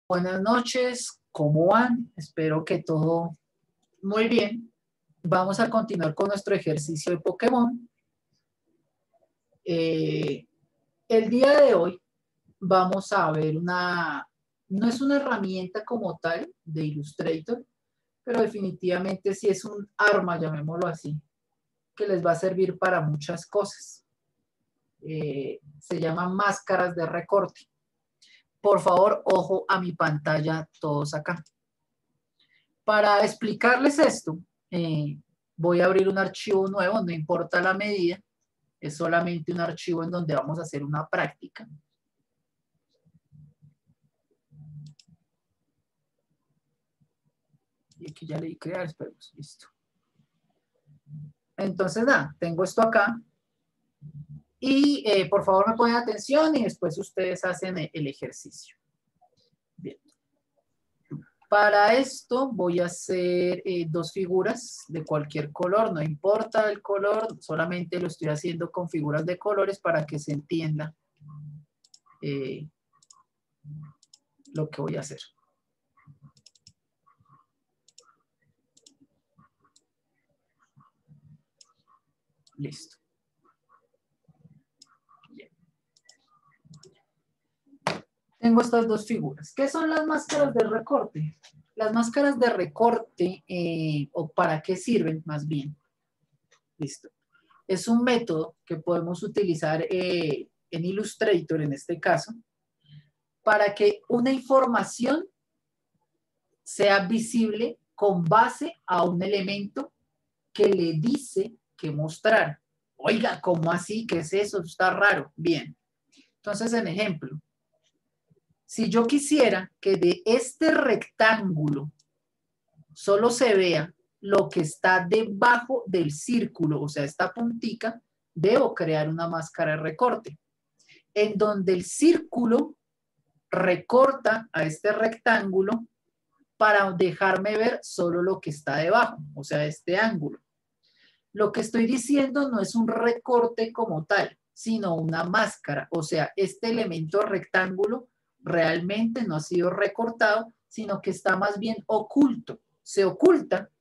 Buenas noches, ¿cómo van? Espero que todo muy bien. Vamos a continuar con nuestro ejercicio de Pokémon. El día de hoy vamos a ver no es una herramienta como tal de Illustrator, pero definitivamente sí es un arma, llamémoslo así, que les va a servir para muchas cosas. Se llaman máscaras de recorte. Por favor, ojo a mi pantalla todos acá. Para explicarles esto, voy a abrir un archivo nuevo, no importa la medida, es solamente un archivo en donde vamos a hacer una práctica. Y aquí ya le di crear, esperemos, listo. Entonces, nada, tengo esto acá. Y por favor me ponen atención y después ustedes hacen el ejercicio. Bien. Para esto voy a hacer dos figuras de cualquier color, no importa el color, solamente lo estoy haciendo con figuras de colores para que se entienda lo que voy a hacer. Listo. Bien. Tengo estas dos figuras. ¿Qué son las máscaras de recorte? Las máscaras de recorte, o para qué sirven más bien. Listo. Es un método que podemos utilizar en Illustrator, en este caso, para que una información sea visible con base a un elemento que le dice que mostrar. Oiga, ¿cómo así? ¿Qué es eso? Está raro. Bien. Entonces, en ejemplo, si yo quisiera que de este rectángulo solo se vea lo que está debajo del círculo, o sea, esta puntica, debo crear una máscara de recorte, en donde el círculo recorta a este rectángulo para dejarme ver solo lo que está debajo, o sea, este ángulo. Lo que estoy diciendo no es un recorte como tal, sino una máscara, o sea, este elemento rectángulo realmente no ha sido recortado, sino que está más bien oculto. Se oculta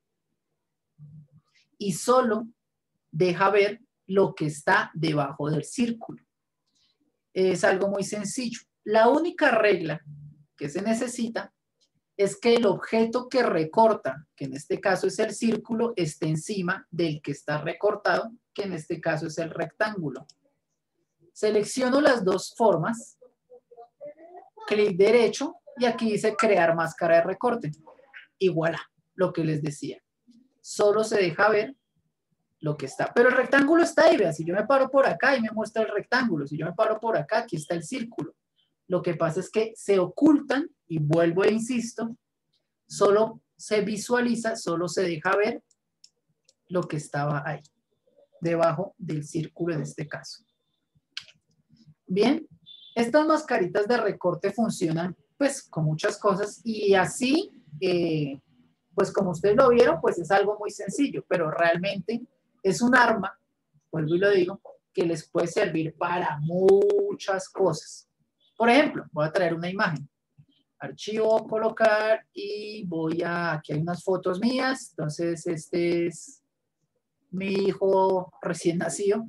y solo deja ver lo que está debajo del círculo. Es algo muy sencillo. La única regla que se necesita es que el objeto que recorta, que en este caso es el círculo, esté encima del que está recortado, que en este caso es el rectángulo. Selecciono las dos formas, clic derecho y aquí dice crear máscara de recorte. Y voilà, lo que les decía. Solo se deja ver lo que está. Pero el rectángulo está ahí, vean, si yo me paro por acá y me muestra el rectángulo, si yo me paro por acá, aquí está el círculo. Lo que pasa es que se ocultan, y vuelvo e insisto, solo se visualiza, solo se deja ver lo que estaba ahí, debajo del círculo en este caso. Bien, estas mascaritas de recorte funcionan pues con muchas cosas y así, pues como ustedes lo vieron, pues es algo muy sencillo, pero realmente es un arma, vuelvo y lo digo, que les puede servir para muchas cosas. Por ejemplo, voy a traer una imagen. Archivo, colocar y aquí hay unas fotos mías, entonces este es mi hijo recién nacido.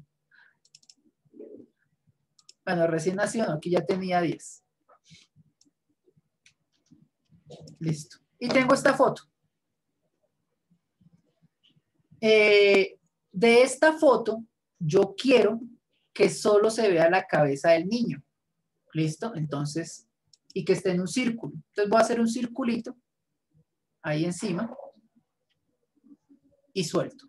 Bueno, recién nacido, no, aquí ya tenía 10. Listo. Y tengo esta foto. De esta foto, yo quiero que solo se vea la cabeza del niño. ¿Listo? Entonces, y que esté en un círculo. Entonces voy a hacer un circulito ahí encima y suelto.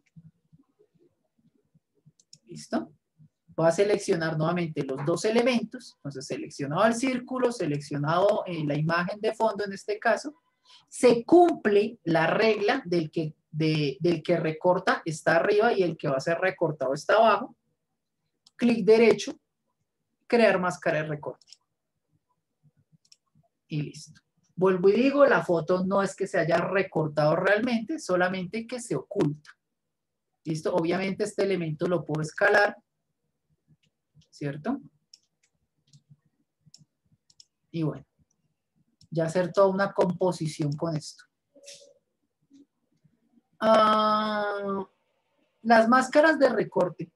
¿Listo? Voy a seleccionar nuevamente los dos elementos. Entonces, seleccionado el círculo, seleccionado la imagen de fondo en este caso. Se cumple la regla del que recorta está arriba y el que va a ser recortado está abajo. Clic derecho, crear máscara de recorte. Y listo. Vuelvo y digo, la foto no es que se haya recortado realmente, solamente que se oculta. ¿Listo? Obviamente este elemento lo puedo escalar, ¿cierto? Y bueno. ya hacer toda una composición con esto. Las máscaras de recorte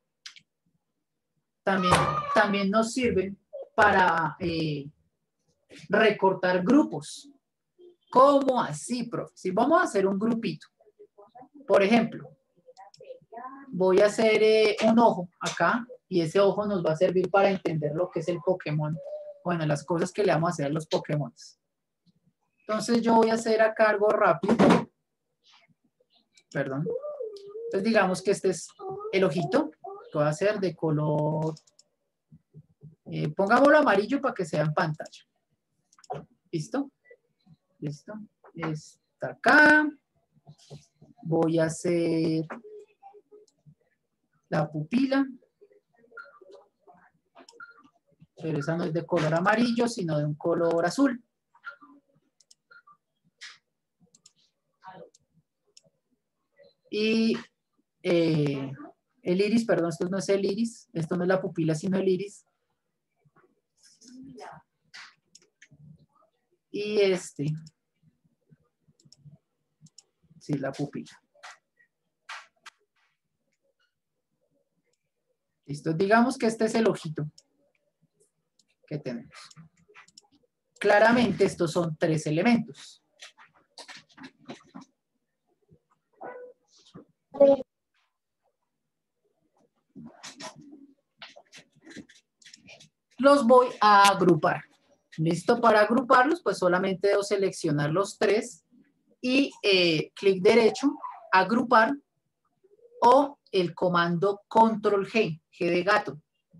también nos sirven para recortar grupos. ¿Cómo así, profe? Si vamos a hacer un grupito, por ejemplo, voy a hacer un ojo acá y ese ojo nos va a servir para entender lo que es el Pokémon. Bueno, las cosas que le vamos a hacer a los Pokémon. Entonces yo voy a hacer acá algo rápido. Perdón. Entonces digamos que este es el ojito. Que voy a hacer de color... pongámoslo amarillo para que sea en pantalla. ¿Listo? Listo. Está acá. Voy a hacer la pupila. Pero esa no es de color amarillo, sino de un color azul. Y el iris, perdón, esto no es el iris, esto no es la pupila, sino el iris. Y este, sí, la pupila. Listo, digamos que este es el ojito que tenemos. Claramente estos son 3 elementos. Los voy a agrupar. ¿Listo? Para agruparlos, pues solamente debo seleccionar los 3 y clic derecho, agrupar, o el comando control G, G de gato.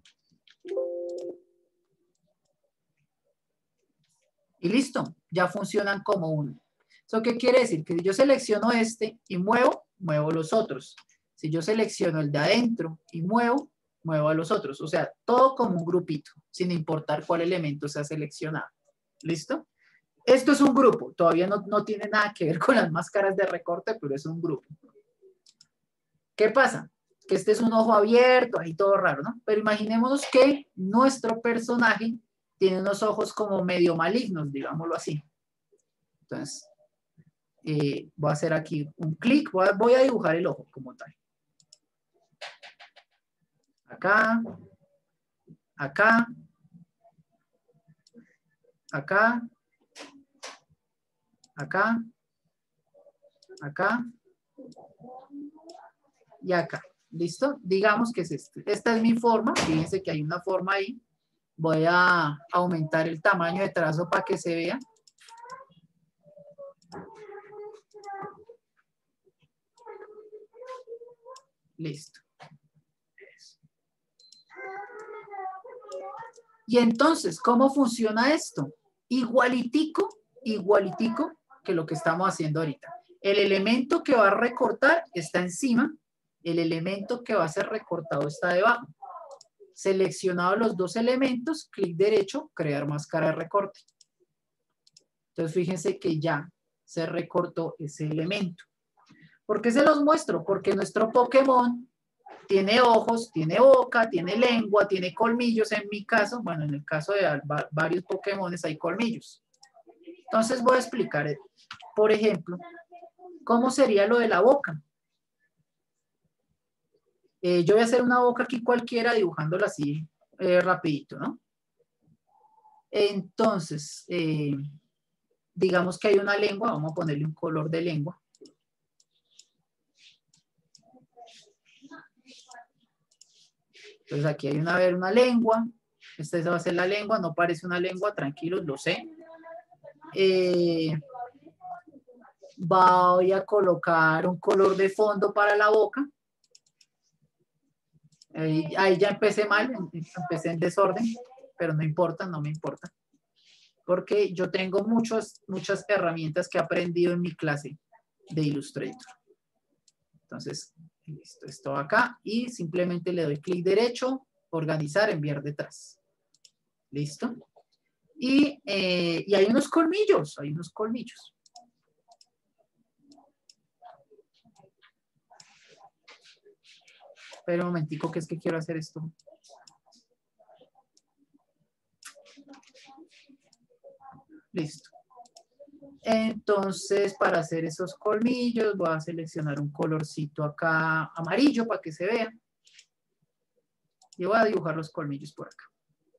Y listo, ya funcionan como uno. ¿Eso qué quiere decir? Que si yo selecciono este y muevo los otros. Si yo selecciono el de adentro y muevo a los otros. O sea, todo como un grupito, sin importar cuál elemento sea seleccionado. ¿Listo? Esto es un grupo. Todavía no tiene nada que ver con las máscaras de recorte, pero es un grupo. ¿Qué pasa? Que este es un ojo abierto, ahí todo raro, ¿no? Pero imaginémonos que nuestro personaje tiene unos ojos como medio malignos, digámoslo así. Entonces, voy a hacer aquí un clic, voy a dibujar el ojo como tal. Acá, acá, acá, acá, acá y acá. ¿Listo? Digamos que es este. Esta es mi forma. Fíjense que hay una forma ahí. Voy a aumentar el tamaño de trazo para que se vea. Listo. Y entonces, ¿cómo funciona esto? Igualitico que lo que estamos haciendo ahorita. El elemento que va a recortar está encima, el elemento que va a ser recortado está debajo. Seleccionado los 2 elementos, clic derecho, crear máscara de recorte. Entonces fíjense que ya se recortó ese elemento. ¿Por qué se los muestro? Porque nuestro Pokémon tiene ojos, tiene boca, tiene lengua, tiene colmillos. En mi caso, bueno, en el caso de varios Pokémones hay colmillos. Entonces voy a explicar, por ejemplo, cómo sería lo de la boca. Yo voy a hacer una boca aquí cualquiera dibujándola así rapidito, ¿no? Entonces, digamos que hay una lengua, vamos a ponerle un color de lengua. Entonces aquí hay una lengua, esta va a ser la lengua, no parece una lengua, tranquilos, lo sé. Voy a colocar un color de fondo para la boca. Ahí ya empecé mal, empecé en desorden, pero no importa, no me importa. Porque yo tengo muchas herramientas que he aprendido en mi clase de Illustrator. Entonces, listo, esto acá y simplemente le doy clic derecho, organizar, enviar detrás. ¿Listo? Y hay unos colmillos, Pero un momentico, que es que quiero hacer esto. Listo. Entonces, para hacer esos colmillos, voy a seleccionar un colorcito acá amarillo para que se vea. Y voy a dibujar los colmillos por acá.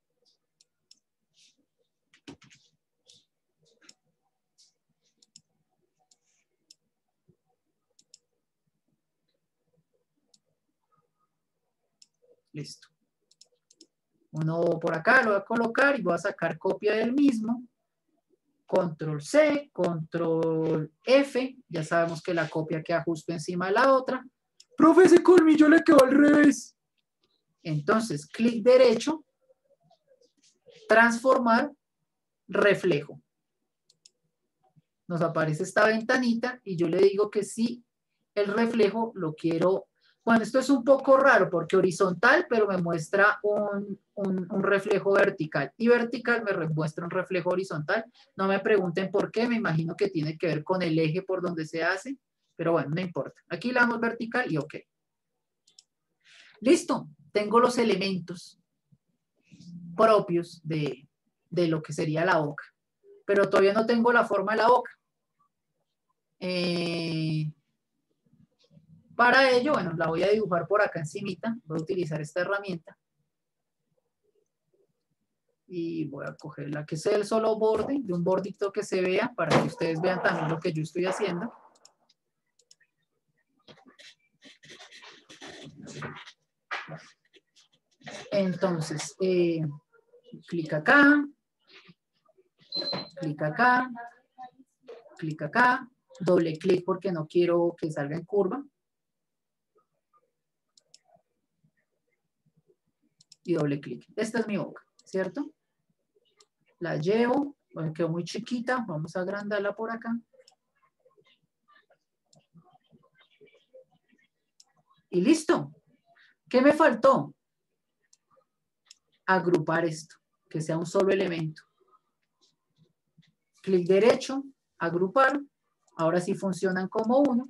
Listo. Uno por acá lo voy a colocar y voy a sacar copia del mismo. Control C, Control F. Ya sabemos que la copia queda justo encima de la otra. Profe, ese colmillo le quedó al revés. Entonces, clic derecho, transformar, reflejo. Nos aparece esta ventanita y yo le digo que sí, el reflejo lo quiero. Bueno, esto es un poco raro porque horizontal, pero me muestra un reflejo vertical. Y vertical me muestra un reflejo horizontal. No me pregunten por qué, me imagino que tiene que ver con el eje por donde se hace. Pero bueno, no importa. Aquí le damos vertical y ok. Listo, tengo los elementos propios de lo que sería la boca. Pero todavía no tengo la forma de la boca. Para ello, bueno, la voy a dibujar por acá encimita. Voy a utilizar esta herramienta. Y voy a coger la que sea el solo borde, de un bordito que se vea, para que ustedes vean también lo que yo estoy haciendo. Entonces, clic acá, clic acá, clic acá, doble clic porque no quiero que salga en curva. Y doble clic. Esta es mi boca, ¿cierto? La llevo, bueno, quedó muy chiquita, vamos a agrandarla por acá. Y listo. ¿Qué me faltó? Agrupar esto, que sea un solo elemento. Clic derecho, agrupar. Ahora sí funcionan como uno.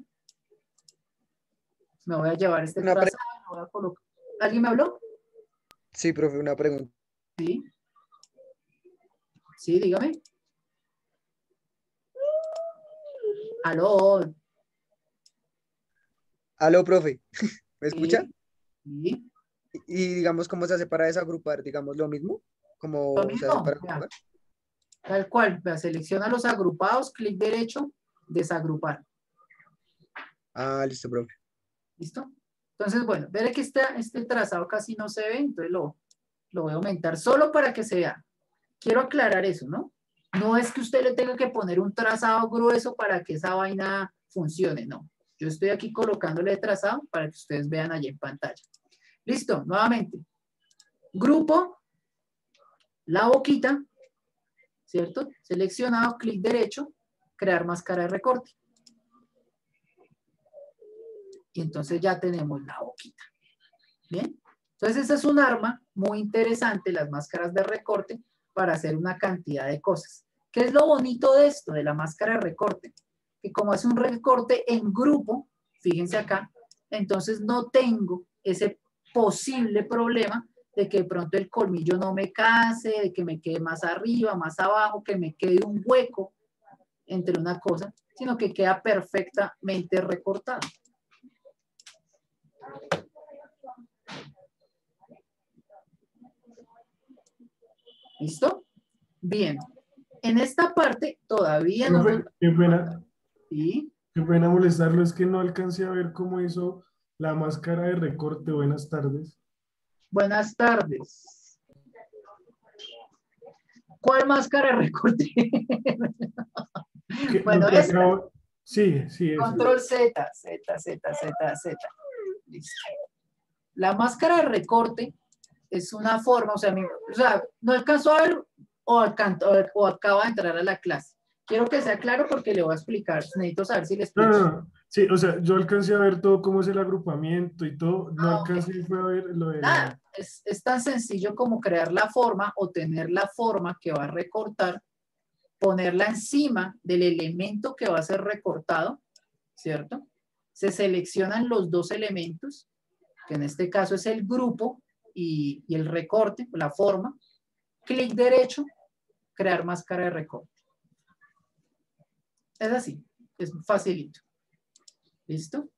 Me voy a llevar este trazado. Voy a colocar. ¿Alguien me habló? Sí, profe, una pregunta. Sí. Sí, dígame. Aló. Aló, profe. ¿Me Sí. escucha? Sí. Y digamos, ¿cómo se hace para desagrupar? Digamos, lo mismo, Lo ¿cómo se hace mismo. para Vea, agrupar? tal cual. Vea, selecciona los agrupados, clic derecho, desagrupar. Ah, listo, profe. ¿Listo? Entonces, bueno, veré que este trazado casi no se ve, entonces lo voy a aumentar solo para que se vea. Quiero aclarar eso, ¿no? No es que usted le tenga que poner un trazado grueso para que esa vaina funcione, no. Yo estoy aquí colocándole trazado para que ustedes vean allí en pantalla. Listo, nuevamente. Grupo, la boquita, ¿cierto? Seleccionado, clic derecho, crear máscara de recorte. Y entonces ya tenemos la boquita. ¿Bien? Entonces esa es un arma muy interesante, las máscaras de recorte, para hacer una cantidad de cosas. ¿Qué es lo bonito de esto, de la máscara de recorte? Que como es un recorte en grupo, fíjense acá, entonces no tengo ese posible problema de que de pronto el colmillo no me case, de que me quede más arriba, más abajo, que me quede un hueco entre una cosa, sino que queda perfectamente recortado. ¿Listo? Bien. En esta parte todavía no nos... Profe, ¿Sí? qué pena molestarlo, es que no alcancé a ver cómo hizo la máscara de recorte. Buenas tardes. Buenas tardes. ¿Cuál máscara de recorte? Bueno, Lo que esta. acabo... Sí, sí, eso. Control Z, Z, Z, Z, Z. Listo. La máscara de recorte es una forma, o sea, no alcanzó a ver o acaba de entrar a la clase. Quiero que sea claro porque le voy a explicar. Necesito saber si le No, explico. no, no. Sí, o sea, yo alcancé a ver todo cómo es el agrupamiento y todo. No Ah, ok. alcancé fue a ver lo de la... Nada, es tan sencillo como crear la forma o tener la forma que va a recortar, ponerla encima del elemento que va a ser recortado, ¿cierto? Se seleccionan los dos elementos, que en este caso es el grupo y el recorte, la forma. Clic derecho, crear máscara de recorte. Es así, es facilito. ¿Listo?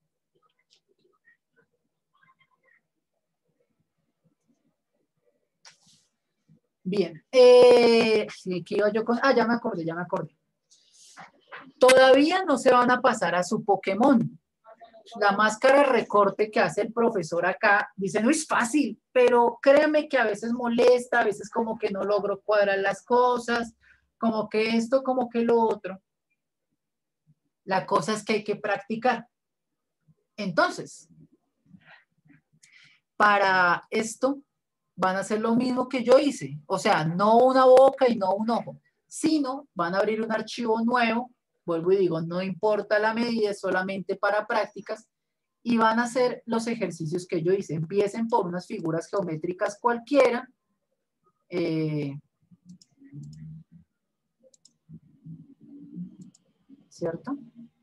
Bien. Sí, ¿qué iba yo con? Ah, ya me acordé, ya me acordé. Todavía no se van a pasar a su Pokémon. La máscara de recorte que hace el profesor acá, dice, no es fácil, pero créeme que a veces molesta, a veces como que no logro cuadrar las cosas, como que esto, como que lo otro. La cosa es que hay que practicar. Entonces, para esto van a hacer lo mismo que yo hice, o sea, no una boca y no un ojo, sino van a abrir un archivo nuevo, vuelvo y digo, no importa la medida, es solamente para prácticas, y van a hacer los ejercicios que yo hice. Empiecen por unas figuras geométricas cualquiera, ¿cierto?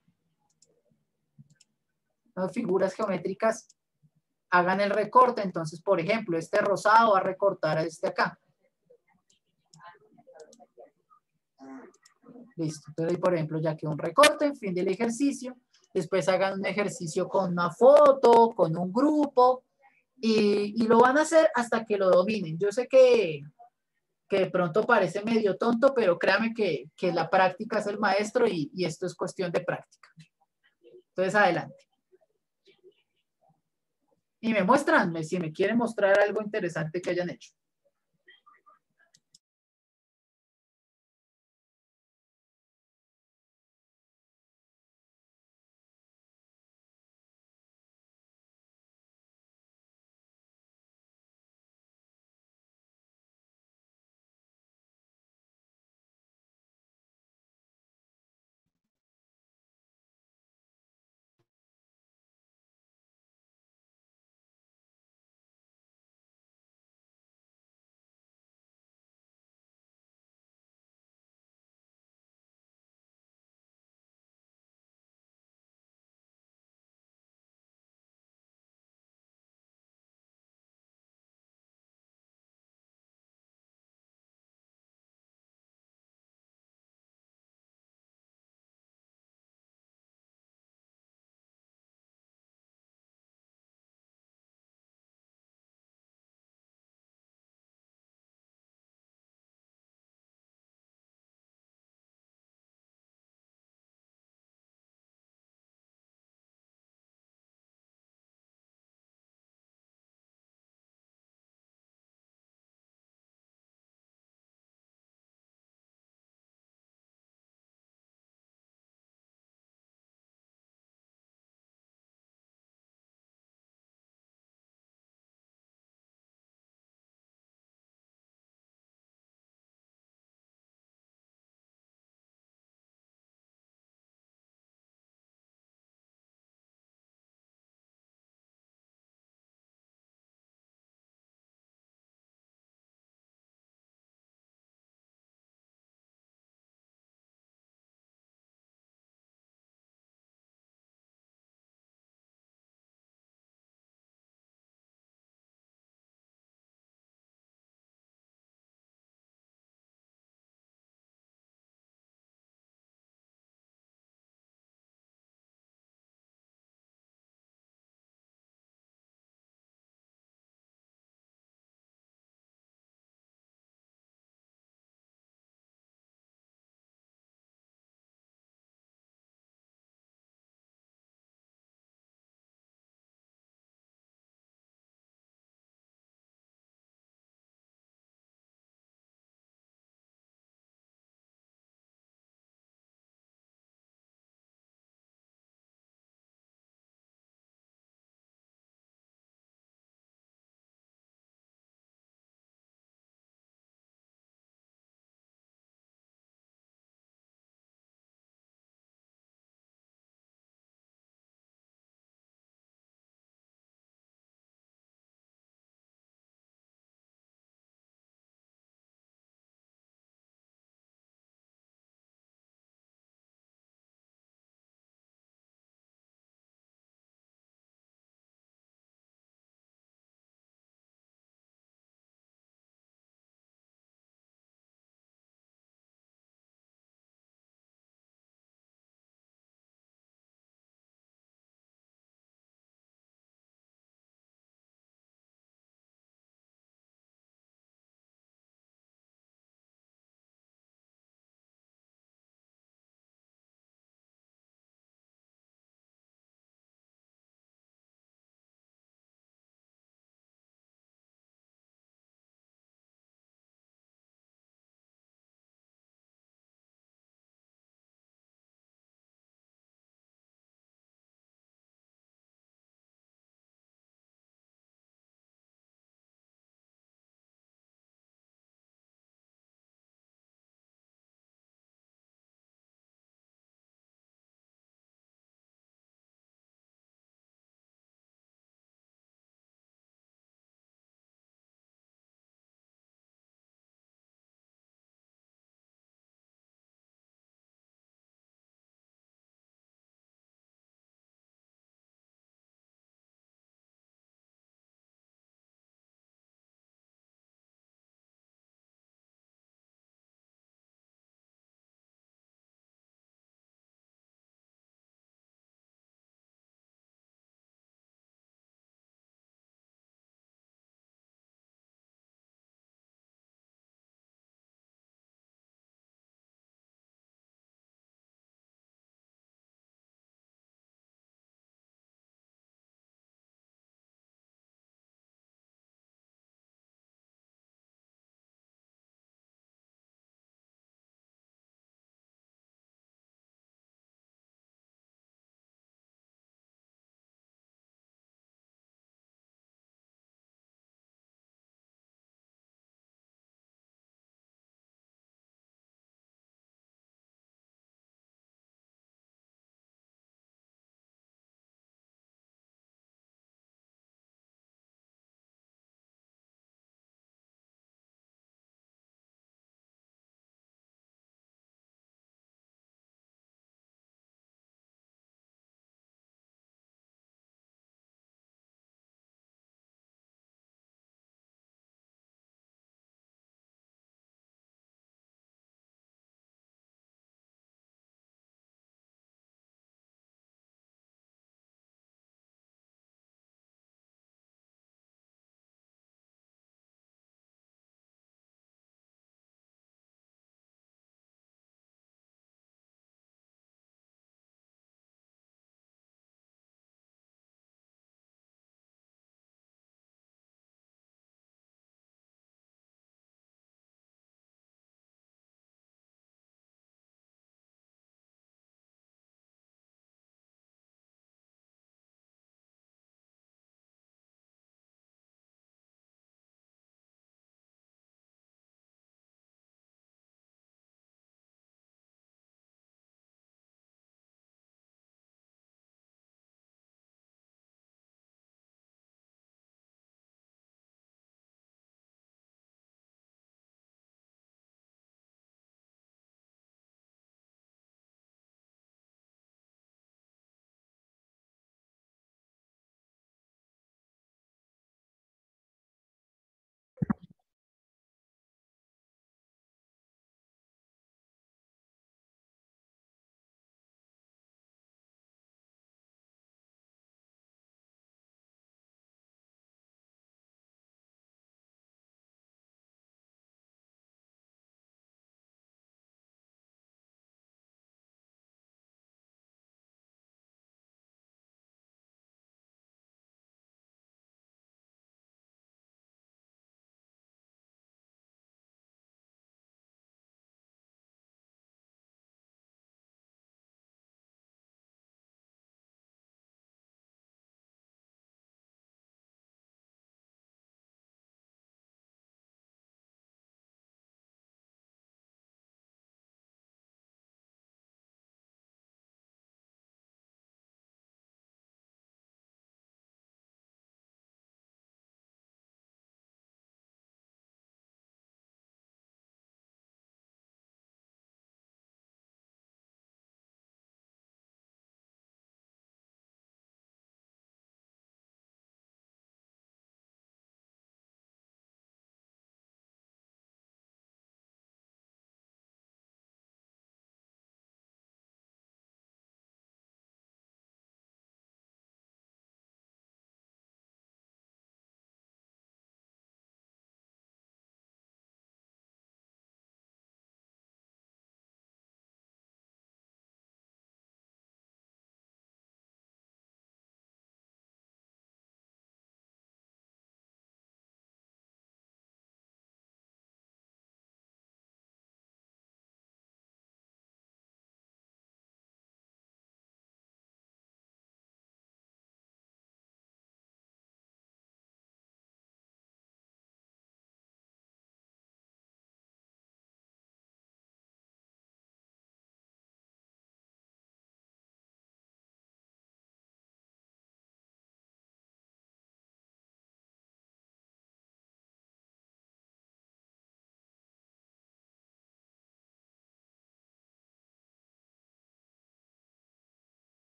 Las figuras geométricas hagan el recorte, entonces, por ejemplo, este rosado va a recortar a este acá. Listo. Entonces, por ejemplo, ya que un recorte, fin del ejercicio. Después hagan un ejercicio con una foto, con un grupo, y lo van a hacer hasta que lo dominen. Yo sé que de pronto parece medio tonto, pero créame que la práctica es el maestro y esto es cuestión de práctica. Entonces, adelante. Y me muestran, si me quieren mostrar algo interesante que hayan hecho.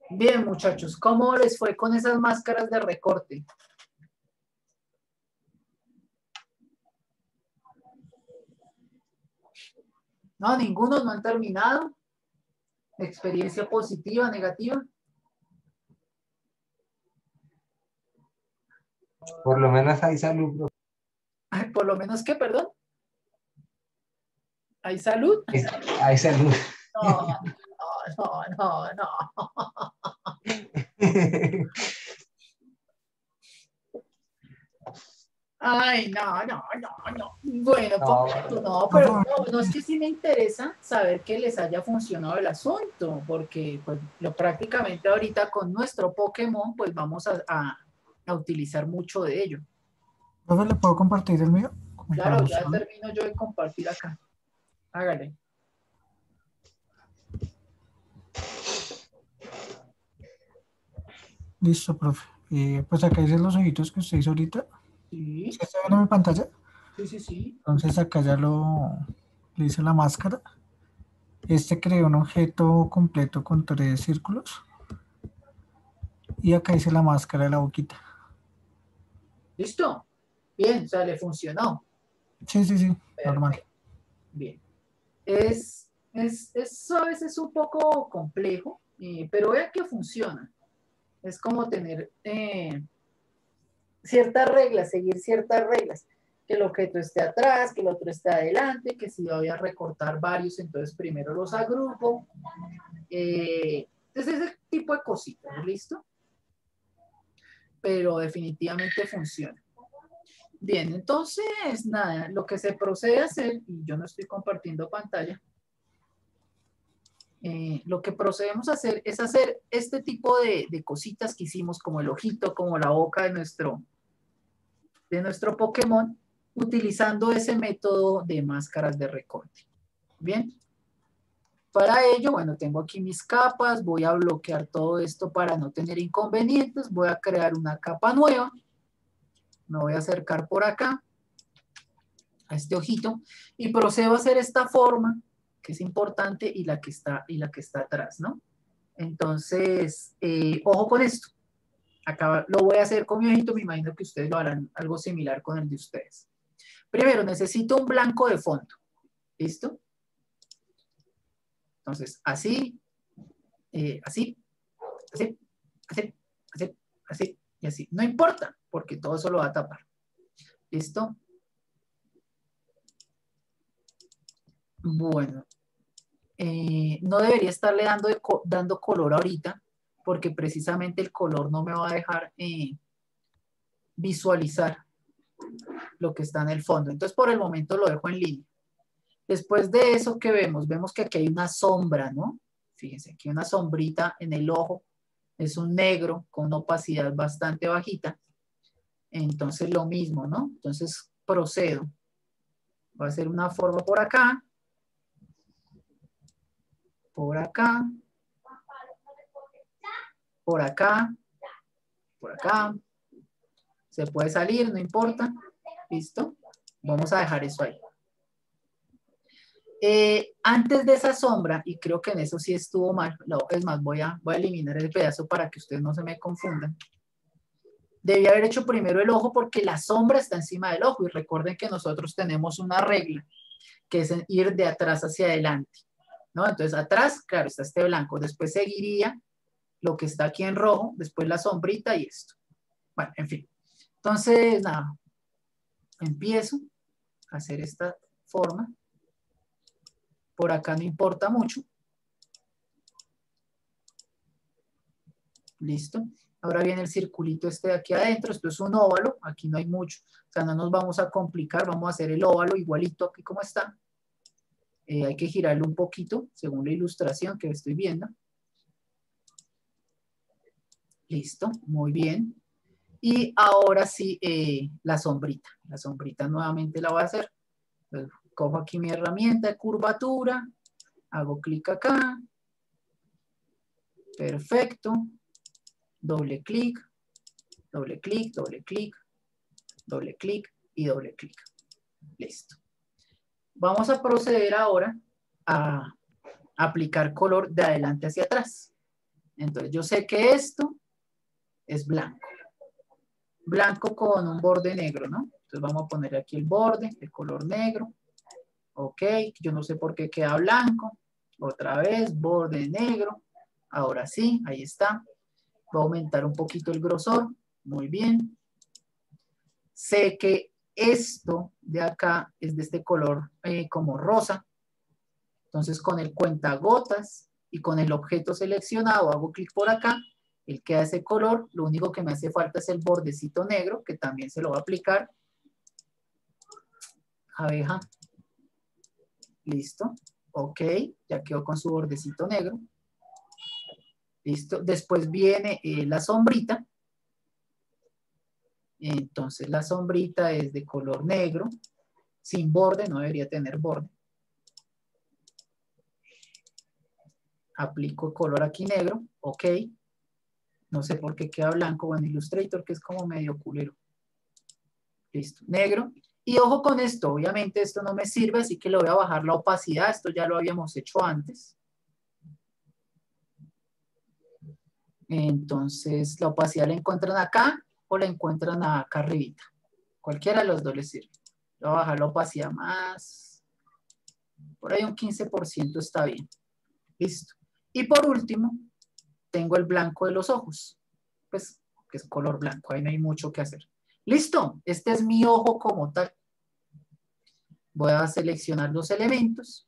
Bien, muchachos, ¿cómo les fue con esas máscaras de recorte? No, ninguno, no han terminado. Experiencia positiva, negativa. Por lo menos hay salud, profe. Ay, por lo menos que, perdón. ¿Hay salud? Hay salud. No, no, no, no, no. Ay, no, no, no, no. Bueno, No, no, pero no, no, es que sí me interesa saber que les haya funcionado el asunto, porque pues prácticamente ahorita con nuestro Pokémon pues vamos a utilizar mucho de ello. ¿Profe, le puedo compartir el mío? Como para Claro, ya mostrarlo. termino yo de compartir acá. Hágale. Listo, profe. Pues acá dicen los ojitos que usted hizo ahorita. Sí, ¿Sí está viendo mi pantalla? sí, sí, sí. Entonces acá ya le hice la máscara. Este creó un objeto completo con 3 círculos. Y acá hice la máscara de la boquita. ¿Listo? Bien, o sea, le funcionó. Sí, sí, sí, normal. Perfecto. Bien. Eso a veces es un poco complejo, pero vea que funciona. Es como tener ciertas reglas, seguir ciertas reglas. Que el objeto esté atrás, que el otro esté adelante, que si voy a recortar varios, entonces primero los agrupo. Es ese tipo de cositas, ¿listo? Pero definitivamente funciona. Bien, entonces, nada, lo que se procede a hacer, y yo no estoy compartiendo pantalla, lo que procedemos a hacer es hacer este tipo de cositas que hicimos, como el ojito, como la boca de nuestro Pokémon, utilizando ese método de máscaras de recorte. Bien. Para ello, bueno, tengo aquí mis capas, voy a bloquear todo esto para no tener inconvenientes, voy a crear una capa nueva, me voy a acercar por acá, a este ojito, y procedo a hacer esta forma, que es importante, y la que está atrás, ¿no? Entonces, ojo con esto. Acá lo voy a hacer con mi ojito, me imagino que ustedes lo harán algo similar con el de ustedes. Primero, necesito un blanco de fondo. ¿Listo? Entonces, así, así, así, así, así, así y así. No importa, porque todo eso lo va a tapar. ¿Listo? Bueno, no debería estarle dando color ahorita, porque precisamente el color no me va a dejar visualizar lo que está en el fondo. Entonces, por el momento lo dejo en línea. Después de eso, ¿qué vemos? Vemos que aquí hay una sombra, ¿no? Fíjense, aquí hay una sombrita en el ojo. Es un negro con una opacidad bastante bajita. Entonces, lo mismo, ¿no? Entonces, procedo. Voy a hacer una forma por acá. Por acá. Por acá. Por acá. Se puede salir, no importa. ¿Listo? Vamos a dejar eso ahí. Antes de esa sombra, y creo que en eso sí estuvo mal, no, es más, voy a eliminar el pedazo para que ustedes no se me confundan. Debí haber hecho primero el ojo porque la sombra está encima del ojo, y recuerden que nosotros tenemos una regla, que es ir de atrás hacia adelante, ¿no? Entonces atrás, claro, está este blanco, después seguiría lo que está aquí en rojo, después la sombrita y esto. Bueno, en fin. Entonces, nada, empiezo a hacer esta forma. Por acá no importa mucho. Listo. Ahora viene el circulito este de aquí adentro. Esto es un óvalo. Aquí no hay mucho. O sea, no nos vamos a complicar. Vamos a hacer el óvalo igualito aquí como está. Hay que girarlo un poquito según la ilustración que estoy viendo. Listo. Muy bien. Y ahora sí, la sombrita. La sombrita nuevamente la voy a hacer. Entonces, cojo aquí mi herramienta de curvatura. Hago clic acá. Perfecto. Doble clic, doble clic, doble clic, doble clic y doble clic. Listo. Vamos a proceder ahora a aplicar color de adelante hacia atrás. Entonces yo sé que esto es blanco. Blanco con un borde negro, ¿no? Entonces vamos a poner aquí el borde, el color negro. Ok, yo no sé por qué queda blanco. Otra vez, borde negro. Ahora sí, ahí está. Voy a aumentar un poquito el grosor. Muy bien. Sé que esto de acá es de este color como rosa. Entonces con el cuentagotas y con el objeto seleccionado hago clic por acá. Él queda ese color. Lo único que me hace falta es el bordecito negro, que también se lo va a aplicar. Abeja. Listo. Ok, ya quedó con su bordecito negro. Listo. Después viene la sombrita. Entonces la sombrita es de color negro, sin borde, no debería tener borde. Aplico el color aquí negro, ok. No sé por qué queda blanco, bueno, Illustrator, que es como medio culero. Listo, negro. Y ojo con esto, obviamente esto no me sirve, así que le voy a bajar la opacidad, esto ya lo habíamos hecho antes. Entonces la opacidad la encuentran acá o la encuentran acá arribita. Cualquiera de los dos les sirve. Voy a bajar la opacidad más. Por ahí un 15% está bien. Listo. Y por último, tengo el blanco de los ojos. Pues, que es color blanco. Ahí no hay mucho que hacer. Listo. Este es mi ojo como tal. Voy a seleccionar los elementos.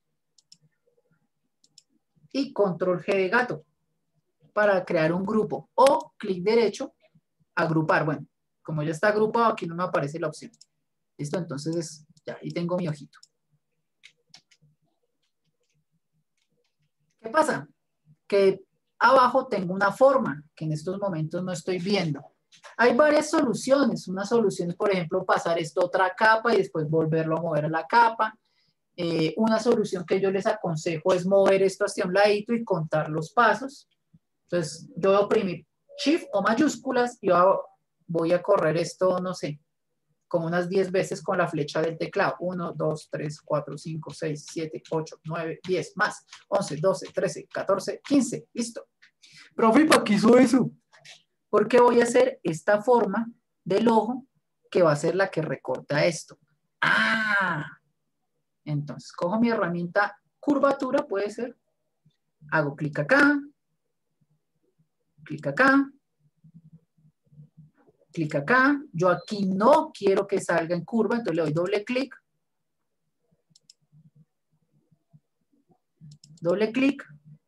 Y control G de gato. Para crear un grupo. O clic derecho, agrupar. Bueno, como ya está agrupado, aquí no me aparece la opción. Listo, entonces ya ahí tengo mi ojito. ¿Qué pasa? Que abajo tengo una forma que en estos momentos no estoy viendo. Hay varias soluciones. Una solución es, por ejemplo, pasar esto a otra capa y después volverlo a mover a la capa. Una solución que yo les aconsejo es mover esto hacia un ladito y contar los pasos. Entonces, yo voy a oprimir Shift o mayúsculas y voy a correr esto, no sé, como unas 10 veces con la flecha del teclado. 1, 2, 3, 4, 5, 6, 7, 8, 9, 10, más. 11, 12, 13, 14, 15. Listo. Profe, ¿para qué hizo eso? Porque voy a hacer esta forma del ojo que va a ser la que recorta esto. Ah, entonces cojo mi herramienta curvatura, puede ser. Hago clic acá. Clic acá. Clic acá. Yo aquí no quiero que salga en curva, entonces le doy doble clic. Doble clic.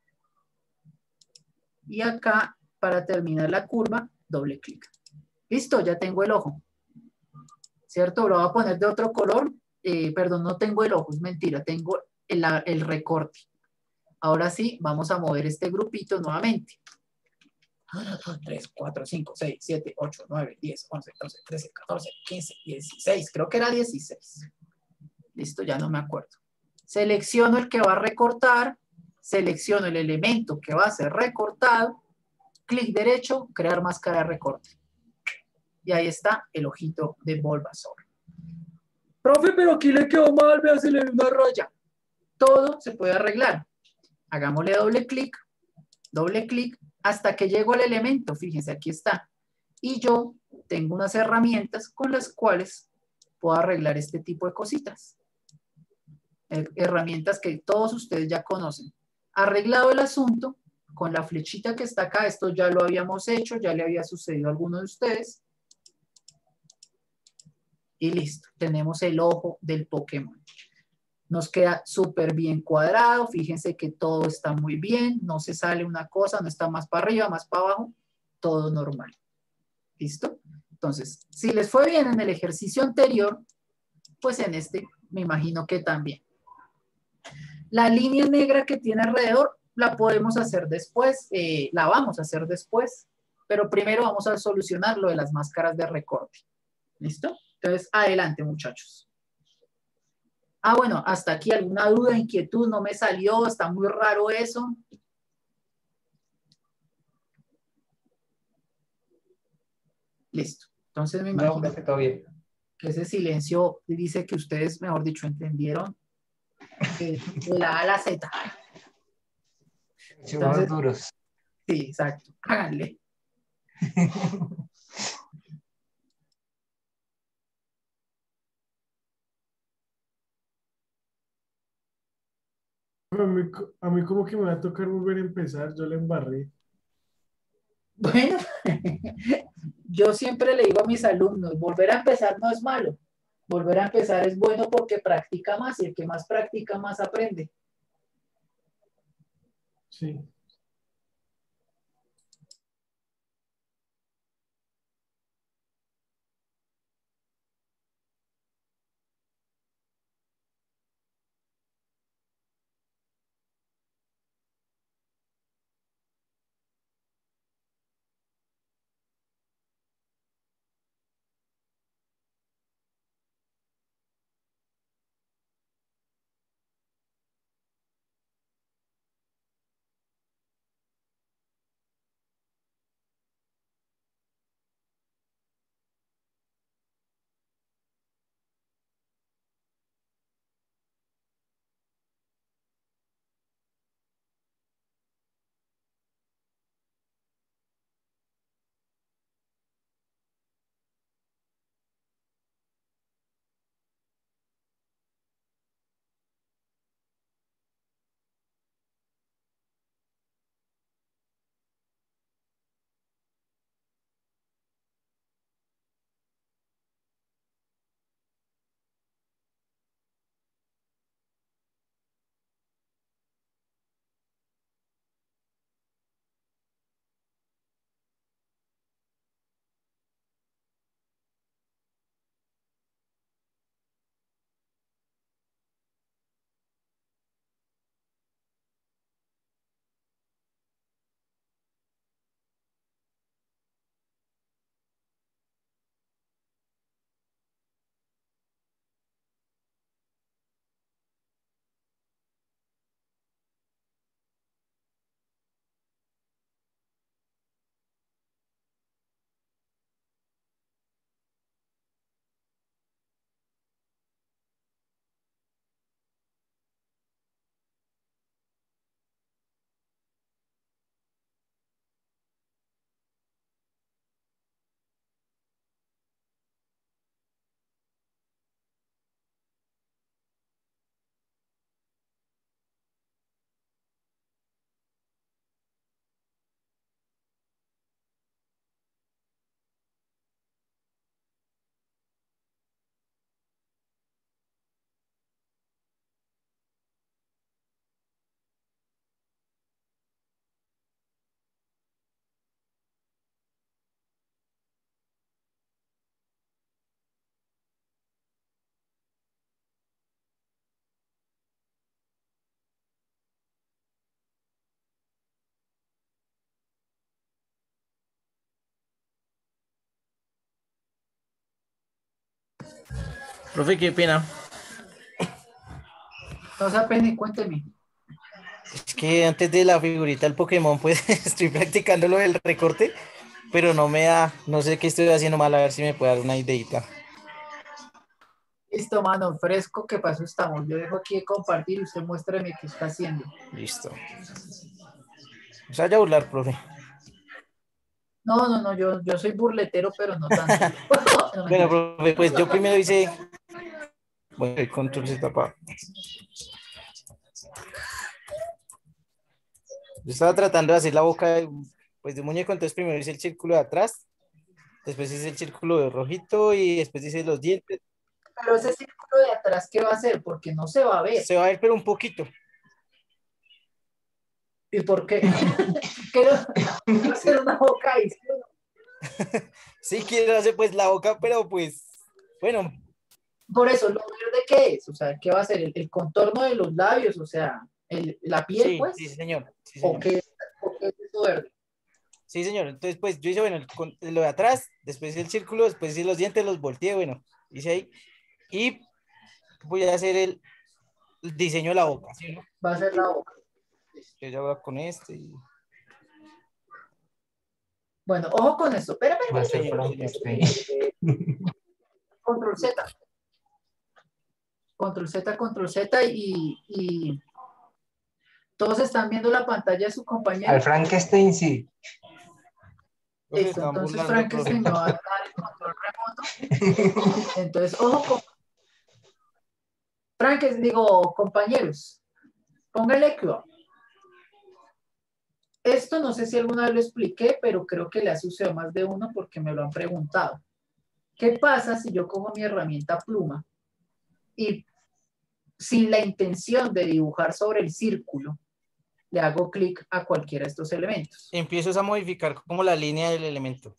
Y acá, para terminar la curva, doble clic. Listo, ya tengo el ojo. ¿Cierto? Lo voy a poner de otro color. Perdón, no tengo el ojo, es mentira. Tengo el recorte. Ahora sí, vamos a mover este grupito nuevamente. 3, 4, 5, 6, 7, 8, 9, 10, 11, 12, 13, 14, 15, 16. Creo que era 16. Listo, ya no me acuerdo. Selecciono el que va a recortar. Selecciono el elemento que va a ser recortado. Clic derecho, crear máscara de recorte. Y ahí está el ojito de Bulbasaur. Profe, pero aquí le quedó mal, vea, se le ve una raya. Todo se puede arreglar. Hagámosle doble clic, hasta que llego al elemento. Fíjense, aquí está. Y yo tengo unas herramientas con las cuales puedo arreglar este tipo de cositas. Herramientas que todos ustedes ya conocen. Arreglado el asunto, con la flechita que está acá, esto ya lo habíamos hecho, ya le había sucedido a alguno de ustedes. Y listo, tenemos el ojo del Pokémon. Nos queda súper bien cuadrado, fíjense que todo está muy bien, no se sale una cosa, no está más para arriba, más para abajo, todo normal. ¿Listo? Entonces, si les fue bien en el ejercicio anterior, pues en este me imagino que también. La línea negra que tiene alrededor la podemos hacer después, la vamos a hacer después, pero primero vamos a solucionar lo de las máscaras de recorte. ¿Listo? Entonces, adelante, muchachos. Ah, bueno, hasta aquí alguna duda, inquietud, no me salió, está muy raro eso. Listo. Entonces me imagino No, todo bien. que ese silencio dice que ustedes, mejor dicho, entendieron de la A a la Z. Chivos duros. Sí, exacto. Háganle. A mí como que me va a tocar volver a empezar, yo la embarré. Bueno, yo siempre le digo a mis alumnos, volver a empezar no es malo. Volver a empezar es bueno porque practica más y el que más practica más aprende. Sí. Profe, qué pena. No se apene, cuénteme. Es que antes de la figurita del Pokémon, pues estoy practicando lo del recorte, pero no me da, no sé qué estoy haciendo mal, a ver si me puede dar una ideita. Listo, mano, fresco, ¿qué pasó? Estamos. Yo dejo aquí de compartir y usted muéstrame qué está haciendo. Listo. O sea, ya burlar, profe. No, no, no, yo soy burletero, pero no tanto. No, Bueno, mentiras. profe, pues yo primero hice, bueno, el control se tapa. Yo estaba tratando de hacer la boca pues, de un muñeco, entonces primero hice el círculo de atrás, después hice el círculo de rojito y después hice los dientes. Pero ese círculo de atrás, ¿qué va a hacer? Porque no se va a ver. Se va a ver, pero un poquito. ¿Y por qué? Quiero hacer una boca ahí. Sí quiero hacer pues la boca, pero pues, bueno, Por eso, ¿lo verde qué es? O sea, ¿qué va a ser? ¿El contorno de los labios? O sea, la piel, sí, sí, pues. señor. Sí, ¿O señor. o qué es eso verde? Sí, señor. Entonces, pues yo hice, bueno, lo de atrás, después hice el círculo, después hice los dientes, los volteé, bueno, hice ahí. Y voy a hacer el diseño de la boca, ¿sí, no? Va a ser la boca. Yo ya voy con este. Bueno, ojo con esto. Espera, Va a espera, ser Señor, señor. Frankenstein. Control Z. Control Z, Control Z y Todos están viendo la pantalla de su compañero. Al Frankenstein sí. Profe, Listo, están entonces burlando, Frankenstein me profe. va a dar el control remoto. Entonces, ojo con Frankenstein, digo, compañeros, póngale cuidado. Esto no sé si alguna vez lo expliqué, pero creo que le ha sucedido a más de uno porque me lo han preguntado. ¿Qué pasa si yo cojo mi herramienta pluma y sin la intención de dibujar sobre el círculo, le hago clic a cualquiera de estos elementos? Empiezas a modificar como la línea del elemento.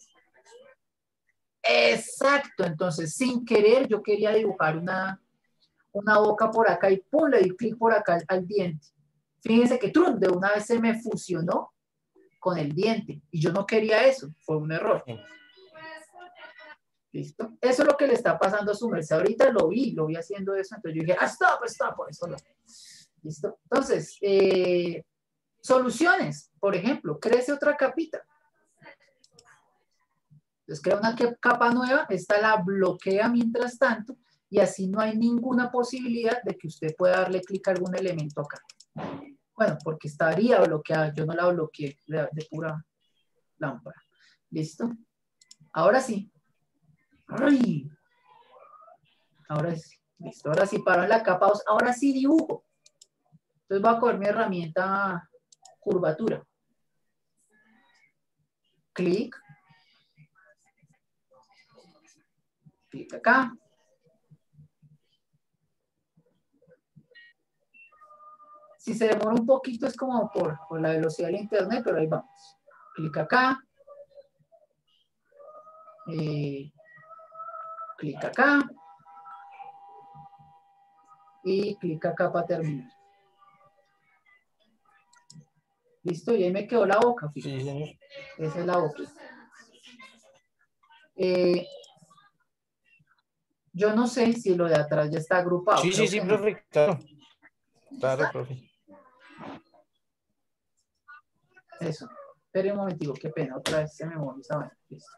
Exacto, entonces sin querer yo quería dibujar una boca por acá y pum, le di clic por acá al diente. Fíjense que trun, de una vez se me fusionó con el diente y yo no quería eso, fue un error. ¿Listo? Eso es lo que le está pasando a su merced. Ahorita lo vi haciendo eso, entonces yo dije, stop, por eso no. ¿Listo? Entonces, soluciones, por ejemplo, crece otra capita. Entonces crea una capa nueva, esta la bloquea mientras tanto y así no hay ninguna posibilidad de que usted pueda darle clic a algún elemento acá. Bueno, porque estaría bloqueada, yo no la bloqueé de pura lámpara. ¿Listo? Ahora sí. ¡Ay! Ahora sí. Listo, ahora sí paro en la capa 2, ahora sí dibujo. Entonces voy a coger mi herramienta curvatura. Clic. Clic acá. Si se demora un poquito es como por la velocidad del internet, pero ahí vamos. Clic acá. Clic acá. Y clic acá para terminar. Listo, y ahí me quedó la boca. Fíjate. Sí, señor. Esa es la boca. Yo no sé si lo de atrás ya está agrupado. Sí, Creo sí, que no. profe. Claro. Claro, profe. Eso. Espere un momentico, qué pena. Otra vez se me movió esa vaina. Listo.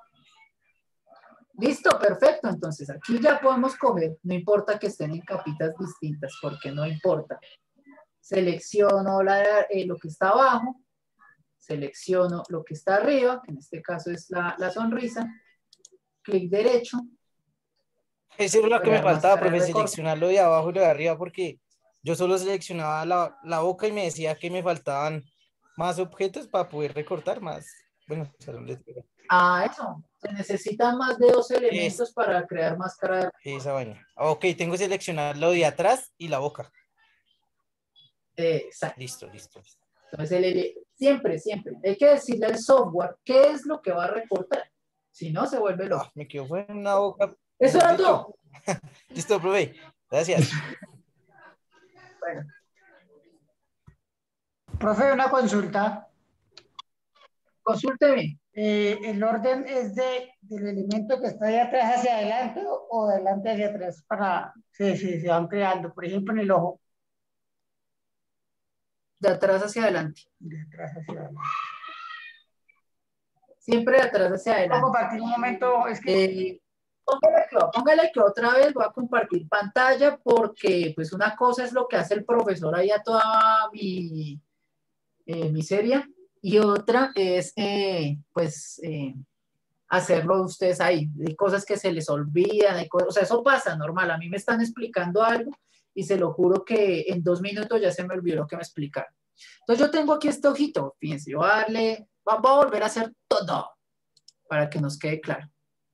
Listo, perfecto. Entonces aquí ya podemos coger. No importa que estén en capitas distintas, porque no importa. Selecciono lo que está abajo. Selecciono lo que está arriba, que en este caso es la sonrisa. Clic derecho. Eso era lo que me Crear faltaba, máscara de profe, recorte. seleccionar lo de abajo y lo de arriba, porque yo solo seleccionaba la boca y me decía que me faltaban más objetos para poder recortar más. Bueno, salón de espera. Eso. Se necesitan más de 2 elementos para crear máscara de Esa vaina. Ok, tengo que seleccionar lo de atrás y la boca. exacto. Listo, listo. Entonces, siempre hay que decirle al software qué es lo que va a recortar. Si no, se vuelve loco. Me quedó fue una boca. Eso Mejor era dicho. todo. Listo, profe. Gracias. Bueno, Profe, una consulta. consúlteme. ¿El orden es del elemento que está de atrás hacia adelante o de adelante hacia atrás para se van creando? Por ejemplo, en el ojo, De atrás hacia adelante. de atrás hacia adelante. Siempre de atrás hacia Voy a adelante. compartir un momento, es que Póngale que otra vez voy a compartir pantalla porque pues una cosa es lo que hace el profesor ahí a toda mi serie y otra es hacerlo ustedes ahí. Hay cosas que se les olvidan, o sea, eso pasa normal. A mí me están explicando algo y se lo juro que en 2 minutos ya se me olvidó lo que me explicaron. Entonces yo tengo aquí este ojito, fíjense, yo voy a volver a hacer todo para que nos quede claro.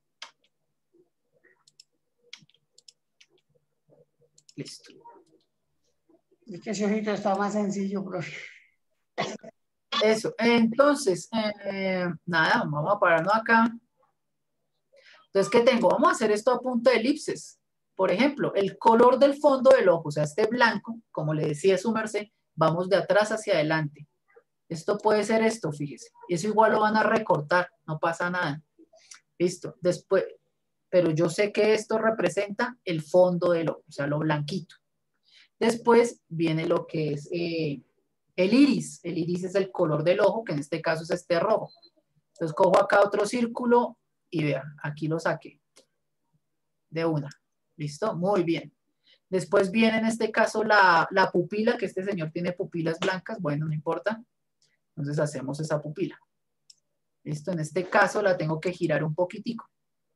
Listo. es que ese ojito está más sencillo, profe. Eso, entonces, nada, vamos a pararnos acá. Entonces, ¿qué tengo? Vamos a hacer esto a punta de elipses. Por ejemplo, el color del fondo del ojo, o sea, este blanco, como le decía su merced, vamos de atrás hacia adelante. Esto puede ser esto, fíjese. Eso igual lo van a recortar, no pasa nada. Listo. Después, pero yo sé que esto representa el fondo del ojo, o sea, lo blanquito. Después viene lo que es el iris. El iris es el color del ojo, que en este caso es este rojo. Entonces cojo acá otro círculo y vean, aquí lo saqué. De una. ¿Listo? Muy bien. Después viene en este caso la pupila, que este señor tiene pupilas blancas. Bueno, no importa. Entonces hacemos esa pupila. Listo, en este caso la tengo que girar un poquitico.